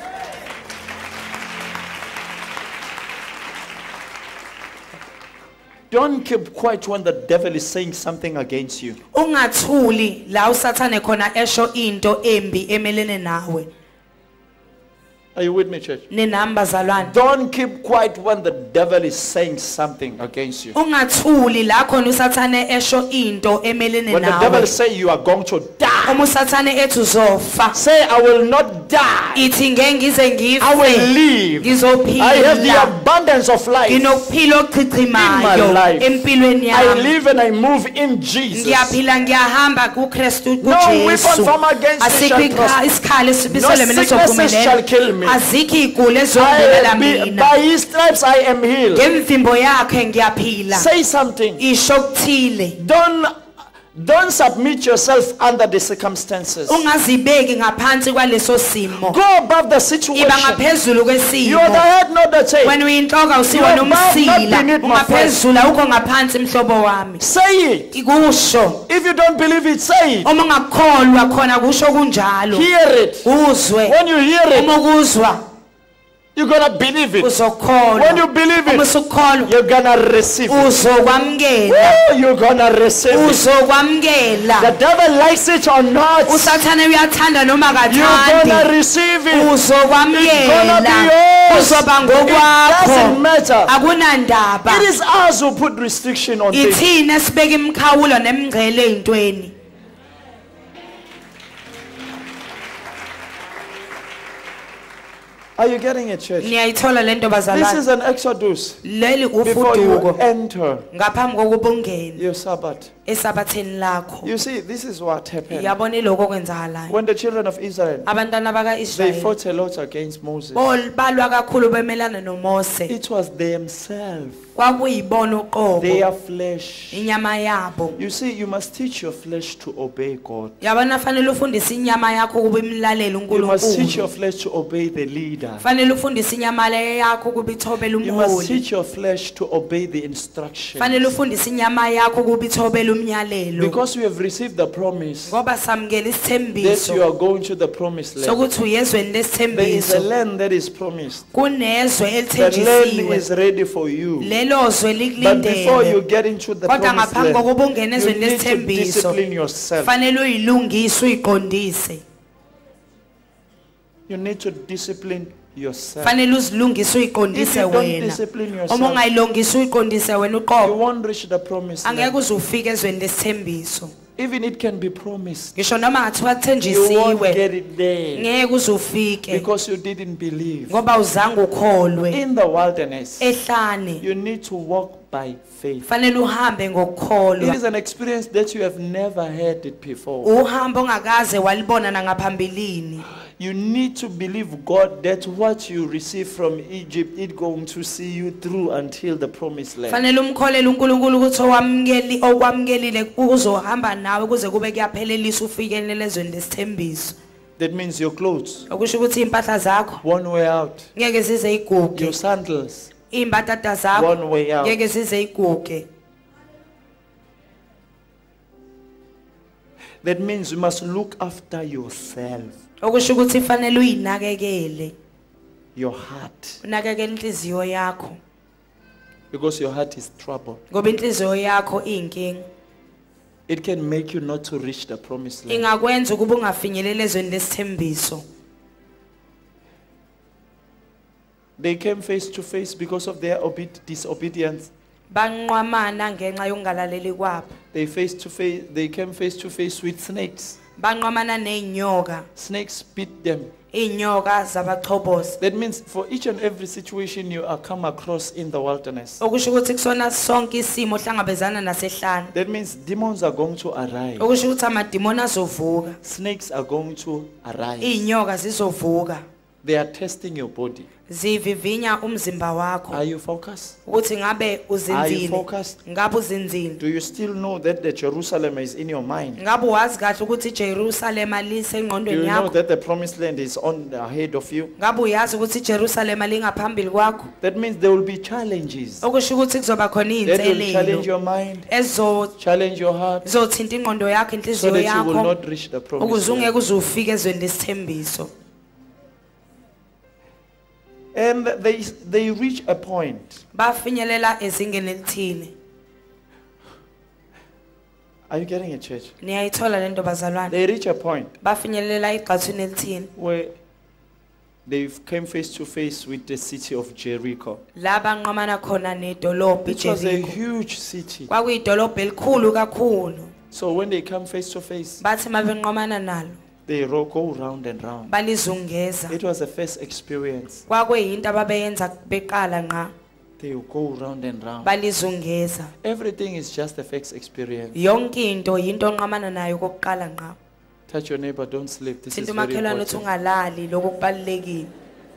don't keep quiet when the devil is saying something against you. ungathuli la usathane khona esho into embi emelene nawe Are you with me, church? nenamba zalwane Don't keep quiet when the devil is saying something against you. ungathuli la khona usathane esho into emelene When the nawe devil say you are going to die, uma usathane ethi uzofa say I will not die. ithi ngeke ngize I will ngife live. ngizophila I have the abundance of life. nginokuphila okuchichimayo In my life. empilweni I yami live and I move in Jesus. ngiyaphila ngiyahamba kuKristu No weapon kuJesu from against me asikho shall prosper. isikhali No sibisele mina sicknesses shall kill me. azikho igule I ezongelela am be, mina by his stripes I am healed. ngemvimbo yakhe ngiyaphila Say something. isho kuthile Don't don't submit yourself under the circumstances. ungazibeki ngaphansi kwaleso simo Go above the iba situation. ngaphezulu You kwesimo are the head, not the tail. wena uyinhloko You usiwa are above, not nomsila beneath, my ungaphezulu awukho ngaphansi mhlobo wami Say it. ikusho If you don't believe it, say it. uma ungakholwa khona kusho kunjalo Hear it. uzwe When you hear it, uma ukuzwa you're gonna believe it. When uzokholwa you believe uma it, usukholwa you're gonna receive it. uzokwamukela Oh, you're gonna receive it. uzokwamukela The devil likes it or not. usathane uyathanda noma You're kathandi gonna receive it. It's gonna uzokwamukela be yours. uzoba It doesn't ngokwakho matter. akunandaba It is us who put restriction on things. ithina sibeka imkhawulo nemingcele ezintweni Are you getting it, church? niyayithola lento This bazalwane is an exodus leli before you ufuduko enter ngaphambi kokuba ungene your Sabbath. esabatheni lakho You see, this is what happened. yabona lokho kwenzakalayo When the children of Israel, abantwana they baka-Israyeli fought a lot against Moses. bol balwa kakhulu bemelana noMose It was themselves, kwakuyibona uqobo their flesh. inyama yabo You see, you must teach your flesh to obey God. yabona fanele ufundise inyama yakho ukuba imlalele You must teach your uNkulunkulu flesh to obey the leader. fanele ufundise inyama le yakho ukuba ithobele You must umholi teach your flesh to obey the instruction. fanele ufundise inyama yakho ukuba ithobele umyalelo Because you have received the promise ngoba samukela that you isithembiso are going to the promised land. sokuthi uyezweni There is a lesithembiso land that is promised. kunezwe The land elithenjisiwe is ready for you. lelo zwe But before you likulindele get into the kodwa promised ngaphambi land, kokuba ungene you ezweni need to lesithembiso discipline yourself. fanele uyilungise uyiqondise You need to discipline yourself. fanele uzilungise If uyiqondise you don't wena discipline uma yourself, ungayilungisi uyiqondise wena you uqobo won't reach the promised angeke land. uze ufike ezweni lesithembiso Even it can be promised. ngisho noma ngathiwa You won't kuthenjisiwe get it there ngeke uze ufike because you didn't believe. ngoba uzange ukholwe In the wilderness, ehlane you need to walk by faith. fanele uhambe It ngokukholwa is an experience that you have never had it before. uhambo ongakaze walibona nangaphambilini You need to believe God that what you receive from Egypt is going to see you through until the promised land. fanele umkholele uNkulunkulu ukuthi owamukeli okwamukelile uzohamba nawe kuze kube kuyaphelelisa ufikelele ezweni lesithembiso That means your clothes okusho ukuthi impahla zakho one way out, ngeke zize iguge your sandals imbatata zakho one way out. ngeke zize iguge That means you must look after yourself, okusho ukuthi fanele uyinakekele your heart, unakekele inhliziyo yakho because your heart is troubled. ngoba inhliziyo yakho iyinkinga It can make you not to reach the promised land. ingakwenza ukuba ungafinyelele ezweni lesithembiso They came face to face because of their obe- disobedience. banqwamana ngenxa yokungalaleli kwabo They face to face. They came face to face with snakes. banqwamana nezinyoka Snakes bit them. inyoka zabachoboza That means for each and every situation you are come across in the wilderness, okusho ukuthi kusona sonke isimo hlangabezana nasehlane that means demons are going to arise. okusho ukuthi amadimoni azovuka Snakes are going to arise. izinyoka zizovuka They are testing your body. zivivinya umzimba wakho Are you focused? ukuthi ngabe Are you uzinzile focused? ngabe uzinzile Do you still know that the Jerusalem is in your mind? ngabe wazi kahle ukuthi iJerusalem Do lisengqondweni you know yakho that the promised land is on ahead of you? ngabe uyazi ukuthi iJerusalem lingaphambili kwakho That means there will be challenges okusho ukuthi kuzoba khona that will challenge izinselelo your mind, ezo challenge your heart, zothinta ingqondo yakho so inhliziyo that you will yakho not reach the promised ukuze ungeke land. uze ufike ezweni lesithembiso And they, they reach a point. bafinyelela ezingeni elithile Are you getting it, church? niyayithola lento bazalwane They reach a point bafinyelela igcathuni elithile where they came face to face with the city of Jericho. la banqamana khona nedolobha It was a iJericho huge city. kwakuyidolobha elikhulu kakhulu So when they come face to face, bathi mabenqamana nalo they ro- go round and round. balizungeza It was a first experience. kwakuyinto ababeyenza beqala nqa They will go round and round. balizungeza Everything is just a first experience. yonke into yinto onqamana nayo kokuqala nqa Touch your neighbor, don't sleep. This is thinta very umakhelwane uthi important. ungalali lokho kubalekile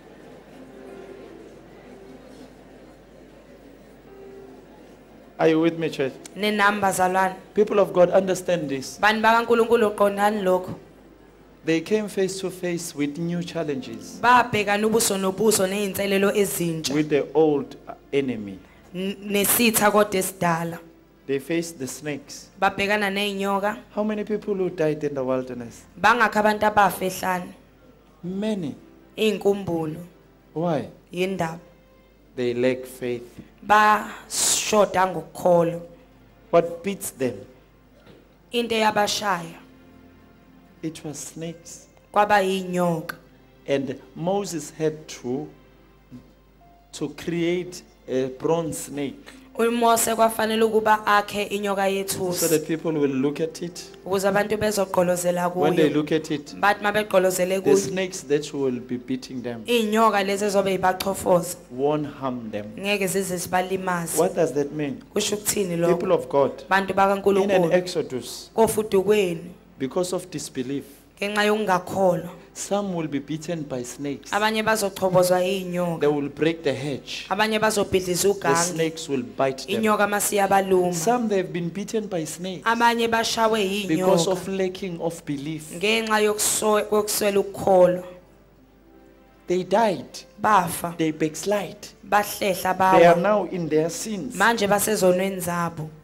Are you with me, church? nenamba zalwane People of God, understand this. bani bakaNkulunkulu uqondani lokho They came face to face with new challenges, babhekana ubuso nobuso nezinselelo ezintsha with the old enemy. n- nesitha kodwa esidala They faced the snakes. babhekana nezinyoka How many people who died in the wilderness? bangakho abantu abafa ehlane Many. izinkumbulo Why? yindaba They lack faith. bashoda ngokukholwa What beats them? into yabashaya It was snakes. kwaba yinyoka And Moses had to, to create a bronze snake uMose kwafanele ukuba akhe inyoka so yethusi that people will look at it. ukuze abantu bezoqolozela When they kuyo look at it, bathi mabeqolozele the kuyo snakes that will be beating them inyoka lezi ezobe ibachofoza won't harm them. ngeke zize sibalimaze What does that mean? kusho ukuthini People lokho of God, bantu in an bakaNkulunkulu exodus, kofudukweni because of disbelief, ngenxa yokungakholwa some will be beaten by snakes. abanye bazochobozwa They izinyoka will break the hedge. abanye bazobhidliza The ugangi snakes will bite them. inyoka masiyabaluma Some they have been beaten by snakes abanye bashawe because yinyoka of lacking of belief. ngenxa yokuso- yokuswela ukukholwa They died. bafa They backslide. bahlehla They are bawa now in their sins. manje basezonweni zabo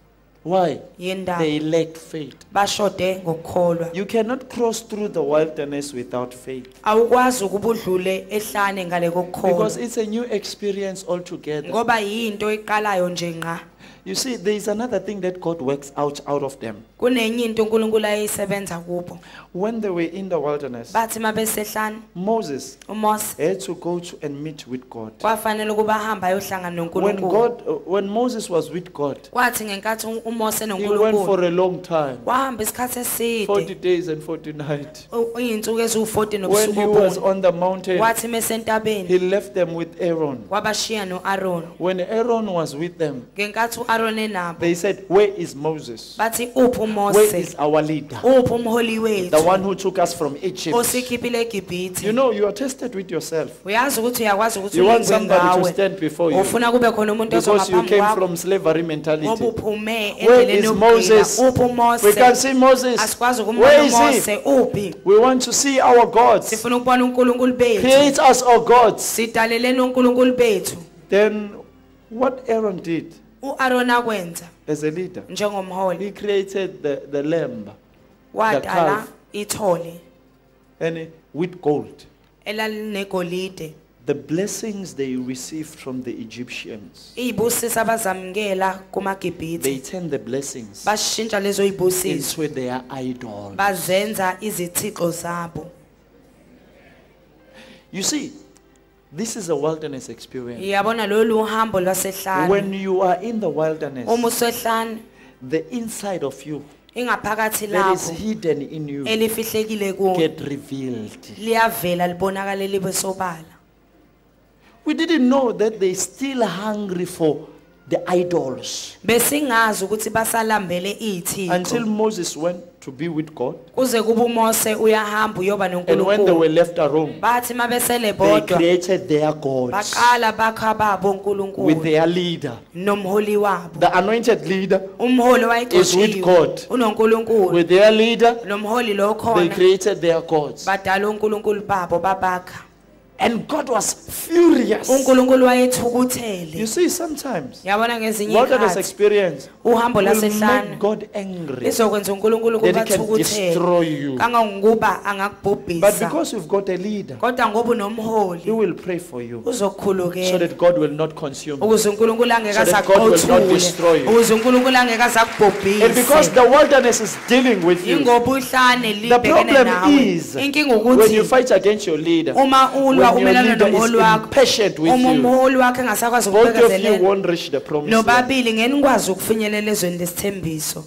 Why? Yindaba They lacked faith. bashode ngokukholwa. You cannot cross through the wilderness without faith. Awukwazi ukubudlule ehlane ngale Because kokukholwa. it's a new experience altogether. Ngoba yinto eqalayo nje nqa. You see, there is another thing that God works out out of them. Kunenye into uNkulunkulu ayisebenza kubo. When they were in the wilderness, Bathi mabesehlane Moses uMose had to go to and meet with God. kwafanele ukuba ahamba ayohlangana When noNkulunkulu. God, uh, when Moses was with God, Kwathi ngenkathi uMose he went noNkulunkulu for a long time, wahamba isikhathi forty eside. days and forty nights. Uyinsuku eziwu-forty When nobusuku he was obunye. on the mountain, Wathi mesentabeni he left them with Aaron. wabashiya no-Aaron. When Aaron was with them, Ngenkathi u-Aaron enabo they said, "Where is Moses? bathi uphi Where uMose? is our leader? Uphi umholi The one wethu? who took us from Egypt." Osikhiphile eGibhithe. You know, you are tested with yourself. Uyazi ukuthi uyakwazi ukuthi You want ulingwe somebody to ngawe. stand before you Ufuna kube khona umuntu because you ozongaphambi came kwakho from slavery ngoba mentality. uphume Where endleleni is yokugqila. Moses? Uphi We uMose? can see Moses. Asikwazi Where ukumbona is he? uMose uphi. We want to see our gods. Sifuna ukubona uNkulunkulu bethu. Create us our gods. Sidaleleni uNkulunkulu bethu. Then what Aaron did U-Aaron akwenza as a leader, njengomholi. he created the, the lamb Wadala calf. ithole and with gold. elalinegolide. The blessings they received from the Egyptians, Iy'busiso abazamukela they kumaGibhithe turned the blessings bashintsha lezo y'busiso into their idol. bazenza izithixo zabo. You see, this is a wilderness experience. Yabona lolu uhambo lwasehlane. When you are in the wilderness, Uma usehlane the inside of you ingaphakathi that is lakho hidden in you elifihlekile kuwe get revealed. liyavela libonakale libe sobala. We didn't know that they still hungry for the idols Besingazi ukuthi basalambele iy'thixo until Moses went to be with God. kuze kuba uMose uyahamba uyoba And when they noNkulunkulu. were left alone, Bathi mabesele they bodwa created their gods baqala bakha babo with uNkulunkulu their leader. nomholi wabo. The anointed leader Umholi is with God. wayeqoshiwe unoNkulunkulu. With their leader, Nomholi lo they khona created their gods. badala uNkulunkulu babo babakha. And God was furious. uNkulunkulu You wayethukuthele. see, sometimes Yabona ngezinye wilderness izikhathi experience uhambo will make lasehlane God angry. lizokwenza uNkulunkulu That kuba he can thukuthele destroy you. kangangokuba But angakubhubhisa. because you've got a leader, Kodwa ngoba he unomholi will pray for you so uzokukhulukela that God will not consume you. ukuze uNkulunkulu angeke So that God will not azakuxothule destroy you. ukuze uNkulunkulu angeke And because azakubhubhise. the wilderness is dealing with you, Ingoba uhlane the libhekene problem nawe. is Inkinga when you ukuthi fight against your leader, uma when ulwa your umelana leader is nomholi wakho, impatient with uma you, umholi wakhe engasakwazi both of you ukubekezelela won't reach the promised land. nobabili ngeke nikwazi ukufinyelela ezweni lesithembiso.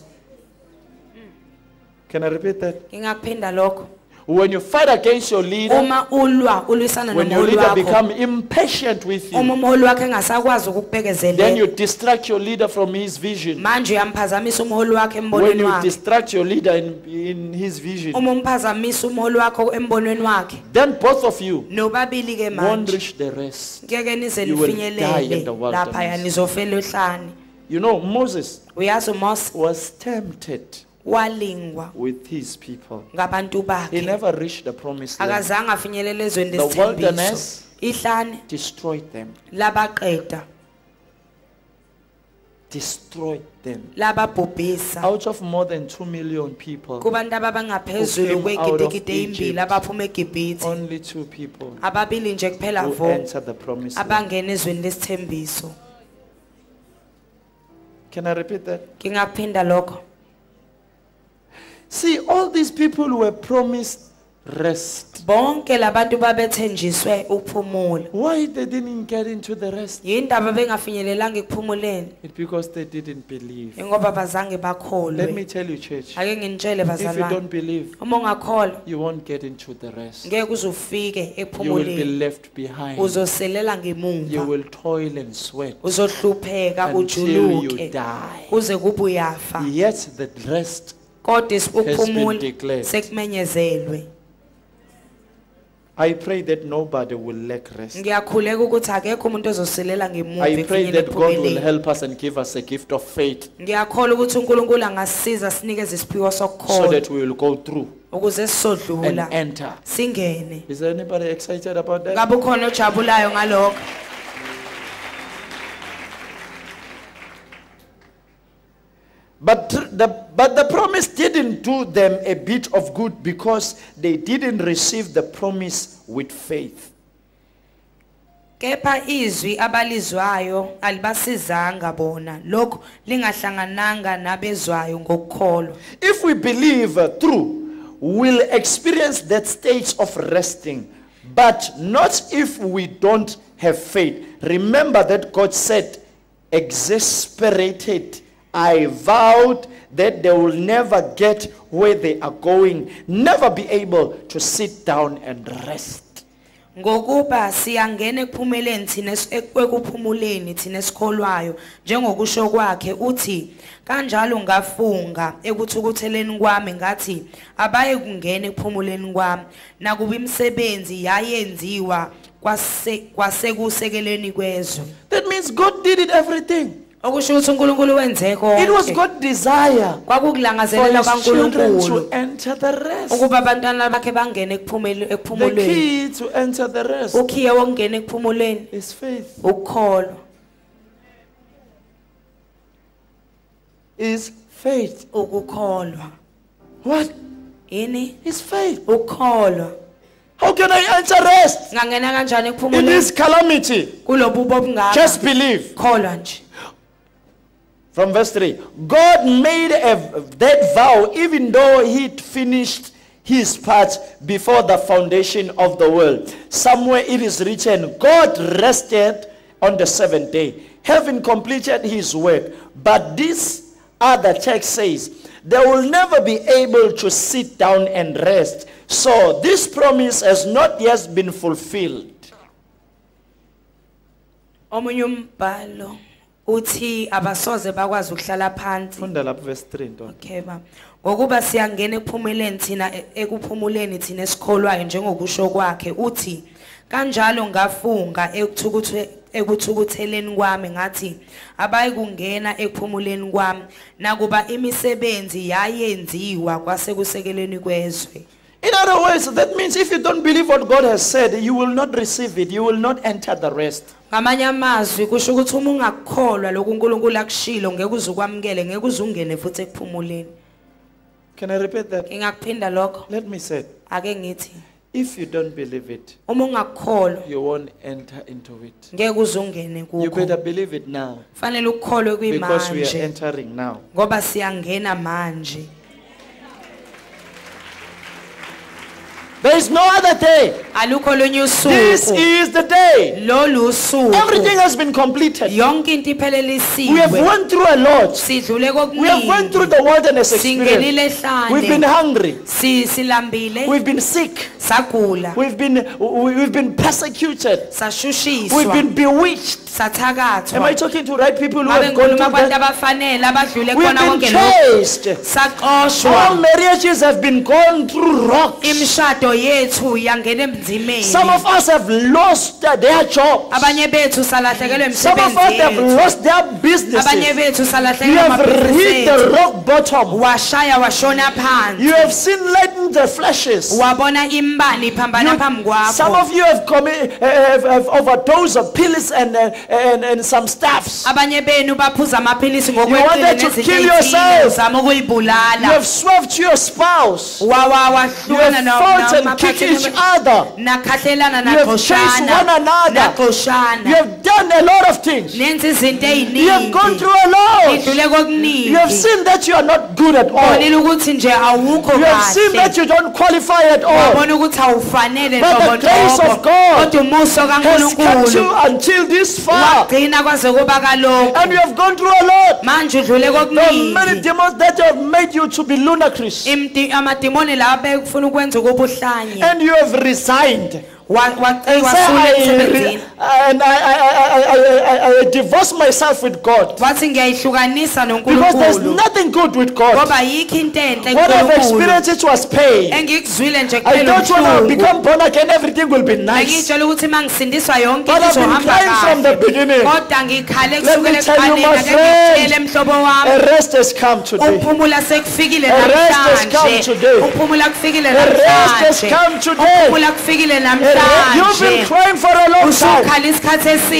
Can I repeat that? Ngingakuphinda lokho. When you fight against your leader, Uma ulwa ulwisana when your nomholi leader wakho, become impatient with uma you, umholi wakhe engasakwazi then ukukubekezelela, you distract your leader from his vision. manje uyamphazamisa umholi wakhe When embonweni you wakhe. distract your leader in, in his vision, Uma umphazamisa umholi wakho embonweni wakhe, then both of you nobabili ke won't manje reach the rest. ngeke nize You will die in nifinyelele the wilderness. lapha nizofela ehlane. You know, Moses Uyazi uMose was tempted walingwa with his people. ngabantu He bakhe. never reached the promised land. Akazange afinyelele ezweni The lesithembiso. wilderness Ihlane destroyed them. labaqeda, Destroyed them. lababhubhisa. Out of more than two million people, Kubantu ababangaphezulu Who came out of kwegidigidi ezimbili Egypt. abaphuma eGibhithe, only two people ababili nje kuphela who vo entered the promised land. abangena ezweni lesithembiso. Can I repeat that? Ngingaphinda lokho. See, all these people were promised rest. Bonke labantu babethenjiswe ukuphumula. Why they didn't get into the rest? Yindaba bengafinyelelanga ekuphumuleni It's because they didn't believe. ngoba bazange Let me bakholwe. tell you, church, Ake nginitshele if you bazalwane, don't believe, uma ungakholwa you won't get into the rest. ngeke uze ufike You will be ekuphumuleni, left behind. uzoselela You ngemuva, will toil and sweat uzohlupheka until you ujuluke die. kuze kube uyafa. Yet the rest Kodwa ukuphumula declared. sekumenyezelwe. I pray that nobody will lack rest. Ngiyakhuleka ukuthi akekho umuntu ozoselela ngemuva I pray efinyele that God will ephumeleni. help us and give us a gift of faith Ngiyakholwa ukuthi uNkulunkulu angasisiza sinikeze isiphiwo so sokukholwa that we will go through ukuze and sisodlula enter. singene. Is there anybody excited about that? Ngabe ukhona ojabulayo ngalokho? But the, but the promise didn't do them a bit of good because they didn't receive the promise with faith. Kepha izwi abalizwayo alibasizanga bona lokho lingahlangananga nabezwayo ngokukholwa. If we believe uh, through, we'll experience that stage of resting, but not if we don't have faith. Remember that God said, exasperated, I vowed that they will never get where they are going, never be able to sit down and rest. Ngokuba siyangena ekuphumeleni thina ekuphumuleni thina esikholwayo njengokusho kwakhe uthi kanjalo ngafunga ekuthukutheleni kwami ngathi abaye kungena ekuphumuleni kwami nakuba imisebenzi yayenziwa kwase kwasekusekeleni kwezwe. That means God did it everything. Okusho ukuthi uNkulunkulu wenze konke. It was God's desire kwakukulangazelela for His children kaNkulunkulu to enter the rest. ukuba abantwana bakhe bangene ekuphumuleni The ekuphumuleni. key to enter the rest Ukhiye wokungena ekuphumuleni is faith. ukukholwa. Is faith. Ukukholwa. What Yini? is faith? Ukukholwa. How can I enter rest Ngangena kanjani in ekuphumuleni? this calamity? Kulobu bobungaka. Just believe. Kholwa nje. From verse three, God made a, that vow even though He'd finished His part before the foundation of the world. Somewhere it is written, God rested on the seventh day, having completed His work. But this other text says, they will never be able to sit down and rest. So this promise has not yet been fulfilled. Omunye umbhalo uthi abasoze bakwazi ukuhlala phansi. Funda lapho verse three. Okay ba. Ngokuba siyangena ekuphumeleni thina ekuphumuleni thina esikholwayo njengokusho kwakhe uthi kanjalo ngafunga ekuthukuthe ekuthukutheleni kwami ngathi abayi kungena ekuphumuleni kwami nakuba imisebenzi yayenziwa kwasekusekeleni kwezwe. In other words, that means if you don't believe what God has said, you will not receive it. You will not enter the rest. Ngamanye amazwi kusho ukuthi uma ungakholwa lokhu uNkulunkulu akushilo ngeke uzukwamukele ngeke uzungene futhi ekuphumuleni. Can I repeat that? Ngingakuphinda lokho. Let me say, Ake ngithi if you don't believe it, uma ungakholwa you won't enter into it. ngeke uzungene You better kukho. believe it now, Fanele ukholwe because we are kwimanje entering now. ngoba siyangena manje. There is no other day. Alukho lonye This usuku. is the day. Lolu usuku. Everything has been completed. Yonke into We have iphelelisiwe. went through a lot. Sidlule We have went through kokuningi. the wilderness Singenile experience. We've been ehlane. hungry. Si silambile. We've been sick. Sagula. We've been we- we've been persecuted. We've Sashushiswa. been bewitched. Am I Sathakathwa. talking to right people who Ngabe have gone ngikhuluma through abantu that? abafanele abadlule We've khona been konke lokho. chased. Our Saqoshwa. marriages have been gone through rocks. Imishado yethu yangena emzimeni. Some of us have lost uh, their jobs. Abanye bethu salahlekelwe Some of us imisebenzi have yethu. lost their Abanye businesses. bethu You salahlekelwe have hit amabhizinisi the ethu. rock bottom. Washaya washona phansi. You have seen light in the flashes. Wabona imbani iphambana phambi You- some kwakho. of you have, commi- uh, have, have overdosed of pills and, uh, and, and some stuffs. Abanye benu baphuza amaphilisi wanted ngokweqile to nezinto kill ezithile yourself. uzama You ukuyibulala. have swerved to your spouse. Wawa You wahlukana have fought and kicked each other. nakhathelana You have chased one naxoshana another. You naxoshana have done a lot of things. nenza izinto You have gone eziningi through a lot. idlule You have kokuningi seen that you are not good at all. bonile ukuthi nje awukho You have seen that kahle you don't qualify at all. wabona ukuthi awufanele But the grace of God kodwa umuso has kept you kaNkulunkulu until this far. wagcina kwaze kuba kalokho And you have gone through a lot. manje udlule There are many kokuningi demons that have made you to be ludicrous. Imdi- amadimoni lawa bekufuna ukwenza ukuba uhlanye And you have resigned. Wa- wa- And say, wasula I, emsebenzini and I, I, I, I, I, I divorce myself with God. wathi ngiyayihlukanisa Because there's noNkulunkulu nothing good with God. ngoba yikho into enhle What I've kuNkulunkulu experienced, it was pain. engikuzwile nje I kuphela thought when I ubuhlungu become born again, everything will be nice. ngiyitshela ukuthi mangisindiswa yonke But into I've been izohamba crying from the kahle beginning. kodwa ngikhale Let me kusukela tell you, ekuqaleni my ake friend, ngitshele mhlobo wami A rest has come today. ukuphumula sekufikile A rest has come namhlanje today. ukuphumula kufikile A rest has namhlanje come today. ukuphumula kufikile A re- You've been namhlanje crying for a long time. usukhala isikhathi You've been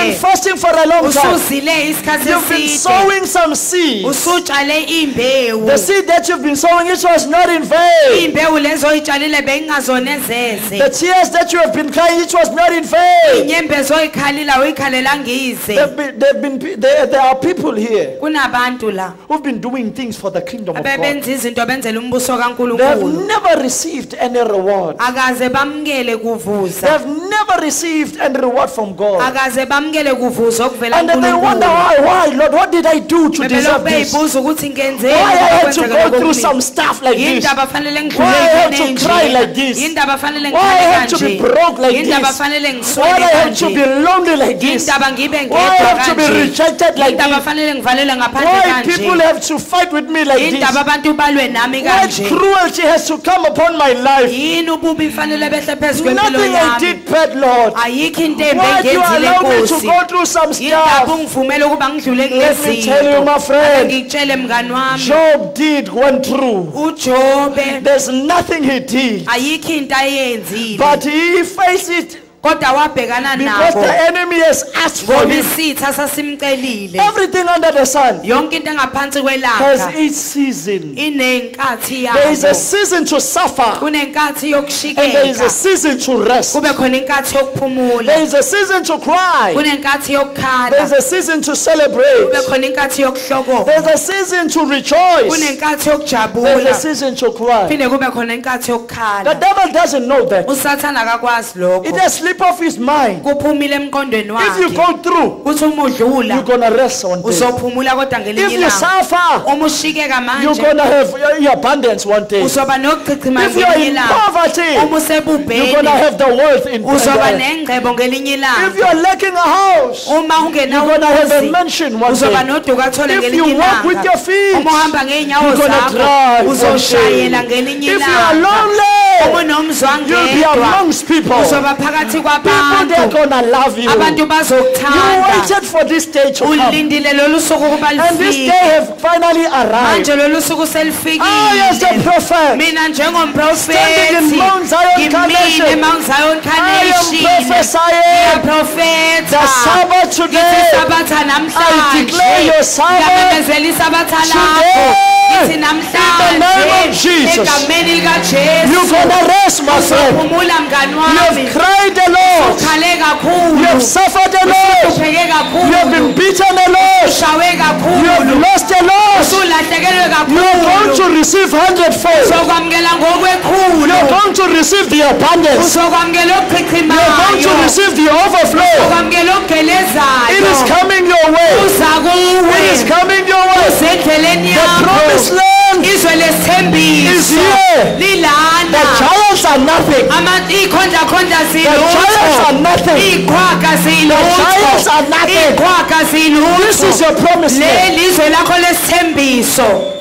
been fasting for a long time. usuzile isikhathi You've been eside sowing some seeds. usutshale imbewu The seed that you've been sowing, it was not in vain. imbewu lezo oyitshalile bengingazona ezeze The tears that you have been crying, it was not in vain. inyembezo oyikhalila uyikhalela ngize They've been, they've been, there, there are people here kunabantu la who've been doing things for the kingdom of God. abebenza izinto benzela umbuso They have kaNkulunkulu never received any reward. akaze bamkele They kuvuza have never received any reward from God. akaze bamkele kuvuza okuvela And then they wonder kuNkulunkulu why, why, Lord, what did I do to deserve this? Why beyibuza ukuthi ngenzeni I had to go through some stuff like this? yindaba fanele Why I have ngidlule to cry like this? yindaba fanele Why I have to be ngikhale broke like yindaba this? fanele Why ngiswele I have to be kanje lonely like this? yindaba ngibe Why I ngedwa have to be kanje rejected like yindaba this? fanele ngivalelwe ngaphandle Why people kanje have to fight with me like this? yindaba abantu balwe nami Why kanje cruelty has to come upon my life? yini ububi fanele behle phezu kwempilo Nothing I yami did bad, Lord. ayikho into embi Why do you engenzile allow me to Nkosi go through some yindaba stuff? ungivumele ukuba ngidlule Let me tell you, my kulezinto friend, ngikutshele mngani wami Job did went through. uJobe There's nothing he did, ayikho into ayenzile but he faced it kodwa wabhekana because nabo the enemy has asked for ngoba him. isitha sasimcelile Everything under the sun yonke into engaphansi has kwelanga its season. inenkathi There is a yabo season to suffer, kunenkathi and there is a yokushikeka season to rest. kube khona inkathi There yokuphumula is a season to cry. kunenkathi There is yokukhala a season to celebrate. kube khona inkathi yokuhlokoma There's a season to rejoice. kunenkathi There's a yokujabula season to cry. phinde kube khona inkathi The yokukhala devil doesn't know that. usathana akakwazi It lokho has slipped off his mind. kuphumile emqondweni If you wakhe go through, kuthi uma udlula you're gonna rest one day. uzophumula kodwa If ngelinye you ilanga suffer, uma ushikeka you're manje gonna have your abundance one day. uzoba nokuchichima If you are ngelinye in ilanga poverty, uma you're usebubheni gonna have the wealth in uzoba poverty. nengcebo ngelinye If ilanga you're lacking a house, uma ungena you're gonna have a umuzi mansion one uzoba day. noduka athole If ngelinye you walk with ilanga your feet, uma uhamba ngeenyawo you're gonna zakho drive one uzoshayela day. ngelinye If you are ilanga uma lonely, unomzwangedwa you'll be amongst people. uzoba phakathi People, they're kwabantu gonna love you. abantu You bazokuthanda waited for this day to come. ulindile lolu suku ukuba And this day lifike have finally arrived. manje lolu suku I as a selifikile prophet, mina standing njengomprofethi in Mount Zion ngimile Carnation, Mount Zion I am Carnation prophesying the ngiyaprofetha Sabbath ngithi today. isabatha I declare your namhlanje Sabbath ngiyamemezela isabatha lakho today. ngithi In the name namhlanje of Jesus. egameni You're likaJesu gonna rest, my friend. uzophumula mngani You wami have cried a lot. ukhale You kakhulu have suffered a lot. usupheke You have been kakhulu beaten a lot. ushawe You have kakhulu lost a lot. usulahlekelwe You are going kakhulu to receive hundredfold. uzokwamukela ngokwekhulu You are going to receive the abundance. uzokwamukela You are going to okuchichimayo receive the overflow. uzokwamukela It okugelezayo is coming your way. uza It is kuwe coming your way. usendleleni The promised yakho land izwe is lesithembiso here. The lilana giants are nothing. ikhondakhonda The giants are zilutho nothing. ikhwaga The giants zilutho are nothing. ikhwaga This is zilutho your promised land. leli izwe lakho lesithembiso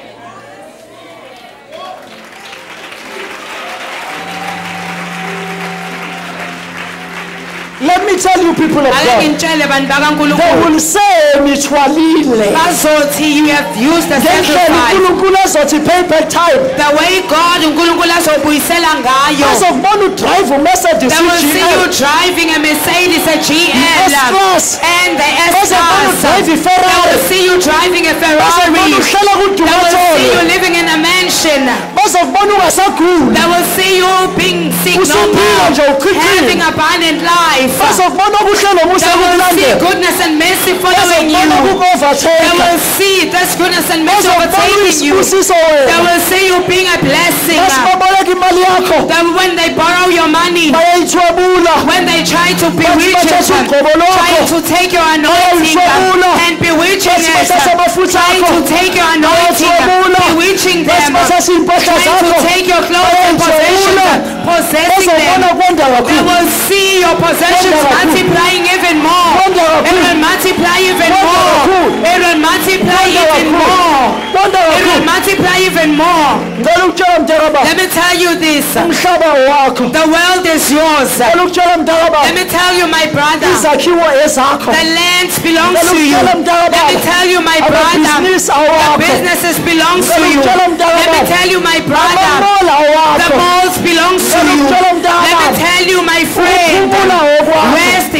Let me tell you, people of ake God, ngintshele bantu they bakaNkulunkulu will say mithwalile. bazothi you have used the Ngendlela sacrifice uNkulunkulu azothi pay back time. the way God uNkulunkulu azobuyisela ngayo Bazokubona udrive uMercedes they will see you G L. driving a Mercedes a G L S-Class. and the Bazokubona S-Class udrive they iFerrari. will see you driving a Bazokubona Ferrari uhlala they will see you kudukathole. living in a mansion Bazokubona ungasaguli. they will see you being sick no Usuphila nje more uchichile. having abundant life Bazokubona okuhle nomuhle they will see kukulandela. goodness and mercy following you Bazokubona they ukuku-overtake. will see this goodness and mercy Bazokubona overtaking you isibusiso they wena. will see you being a blessing Basibaboleka imali yakho. that when they borrow your money Bayayithwebula. when they try to Bathi bewitch bathatha it ugqobo lwakho. trying to take your anointing Bayayishwebula. and bewitching Bathi it bathatha amafutha trying akho. to take your anointing Bayayishwebula. bewitching Bathi them bathatha iy'mpahla trying to zakho. take your clothes and possessions Bayayishwebula. possessing Bazobona them kwanda they kakhulu. will see your possessions Kwanda kakhulu. multiplying even more Kwanda it kakhulu. will multiply even Kwanda more kakhulu. it will multiply Kwanda even kakhulu. more Kwanda it will kakhulu. multiply even more Ngicela ukutshela mntakababa. let me tell you this Umhlaba wakho. the world is yours Ngicela ukutshela mntakababa. let me tell you my brother Izakhiwo ezakho. the land belongs Ngicela to you ukutshela mntakababa. let me tell you my brother Amabhizinisi the awakho. businesses belongs to Ngicela you ukutshela let me mntakababa. tell you my brother Amamola the awakho. malls belongs to you Ngicela ukutshela let me mntakababa. tell you my friend Ukuphumula okwakho. rest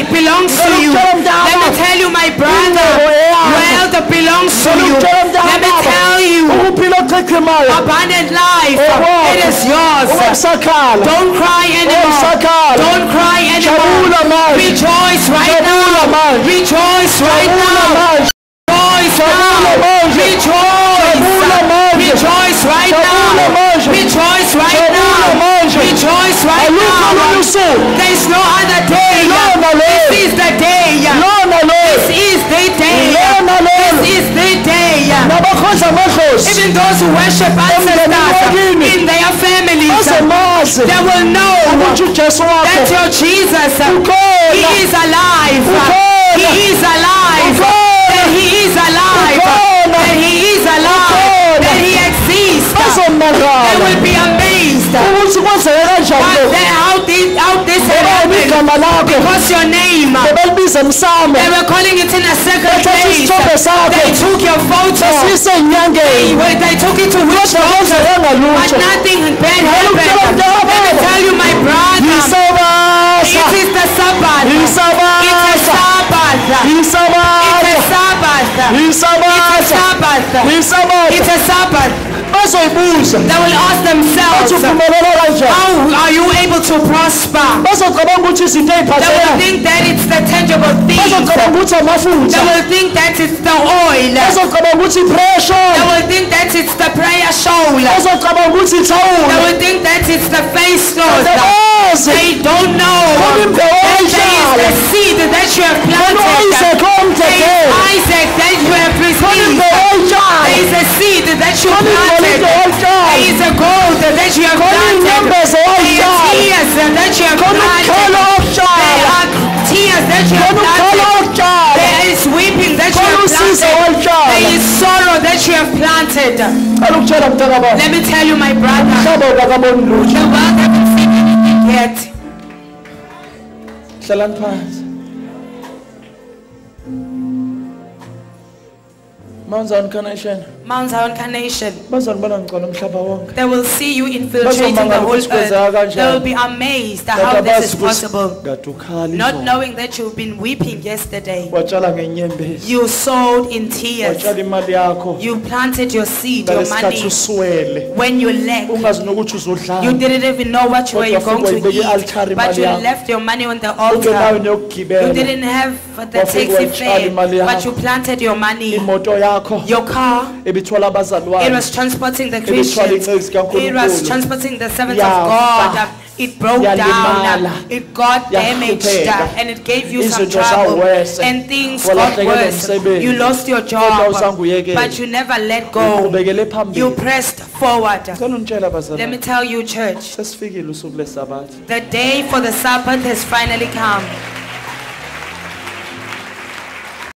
it belongs to you. Let me tell you, my brother, wealth belongs to you. Let me tell you, abundant life, it is yours. Don't cry anymore. Don't cry anymore. Rejoice right now. Rejoice right now. Rejoice now. Rejoice. Rejoice right now. Rejoice right now. Rejoice right now. There is no other day. This is the day. This is the day. This is the day. Even those who worship ancestors in their families, they will know that your Jesus, He is alive. He is alive. That He is alive. That He is alive. That He exists. They will be amazed. But then how did how this happened? Because your name. They were calling it in a second place. They took your photo. They, they took it to witch doctor. But nothing bad happened. Let me tell you, my brother. It is the Sabbath. It's a Sabbath. It's a Sabbath. It's a Sabbath. It's a Sabbath. They will ask themselves, how are you able to prosper? They will think that it's the tangible things. They will think that it's the oil. They will think that it's the prayer shawl. They will think that it's the face clothes. They don't know that there is the seed that you have planted. There is Isaac that you have received. There is a seed that you have planted. There is a gold that you have planted. There are tears that you have planted. There are tears that you have planted. There is weeping that you have planted. There is sorrow that you have planted. Let me tell you, my brother, the world haven't seen anything yet. Mount Zion Carnation. Mount Zion Carnation. They will see you infiltrating the whole earth. They will be amazed at how this is possible. Not knowing that you've been weeping yesterday. You sowed in tears. You planted your seed, your money. When you left, you didn't even know what you were going to eat. But you left your money on the altar. You didn't have the taxi fare, but you planted your money. Your car, it was transporting the Christians. It was transporting the servants of God. It broke down, it got damaged, and it gave you some trouble, and things got worse. You lost your job, but you never let go. You pressed forward. Let me tell you, church, the day for the Sabbath has finally come.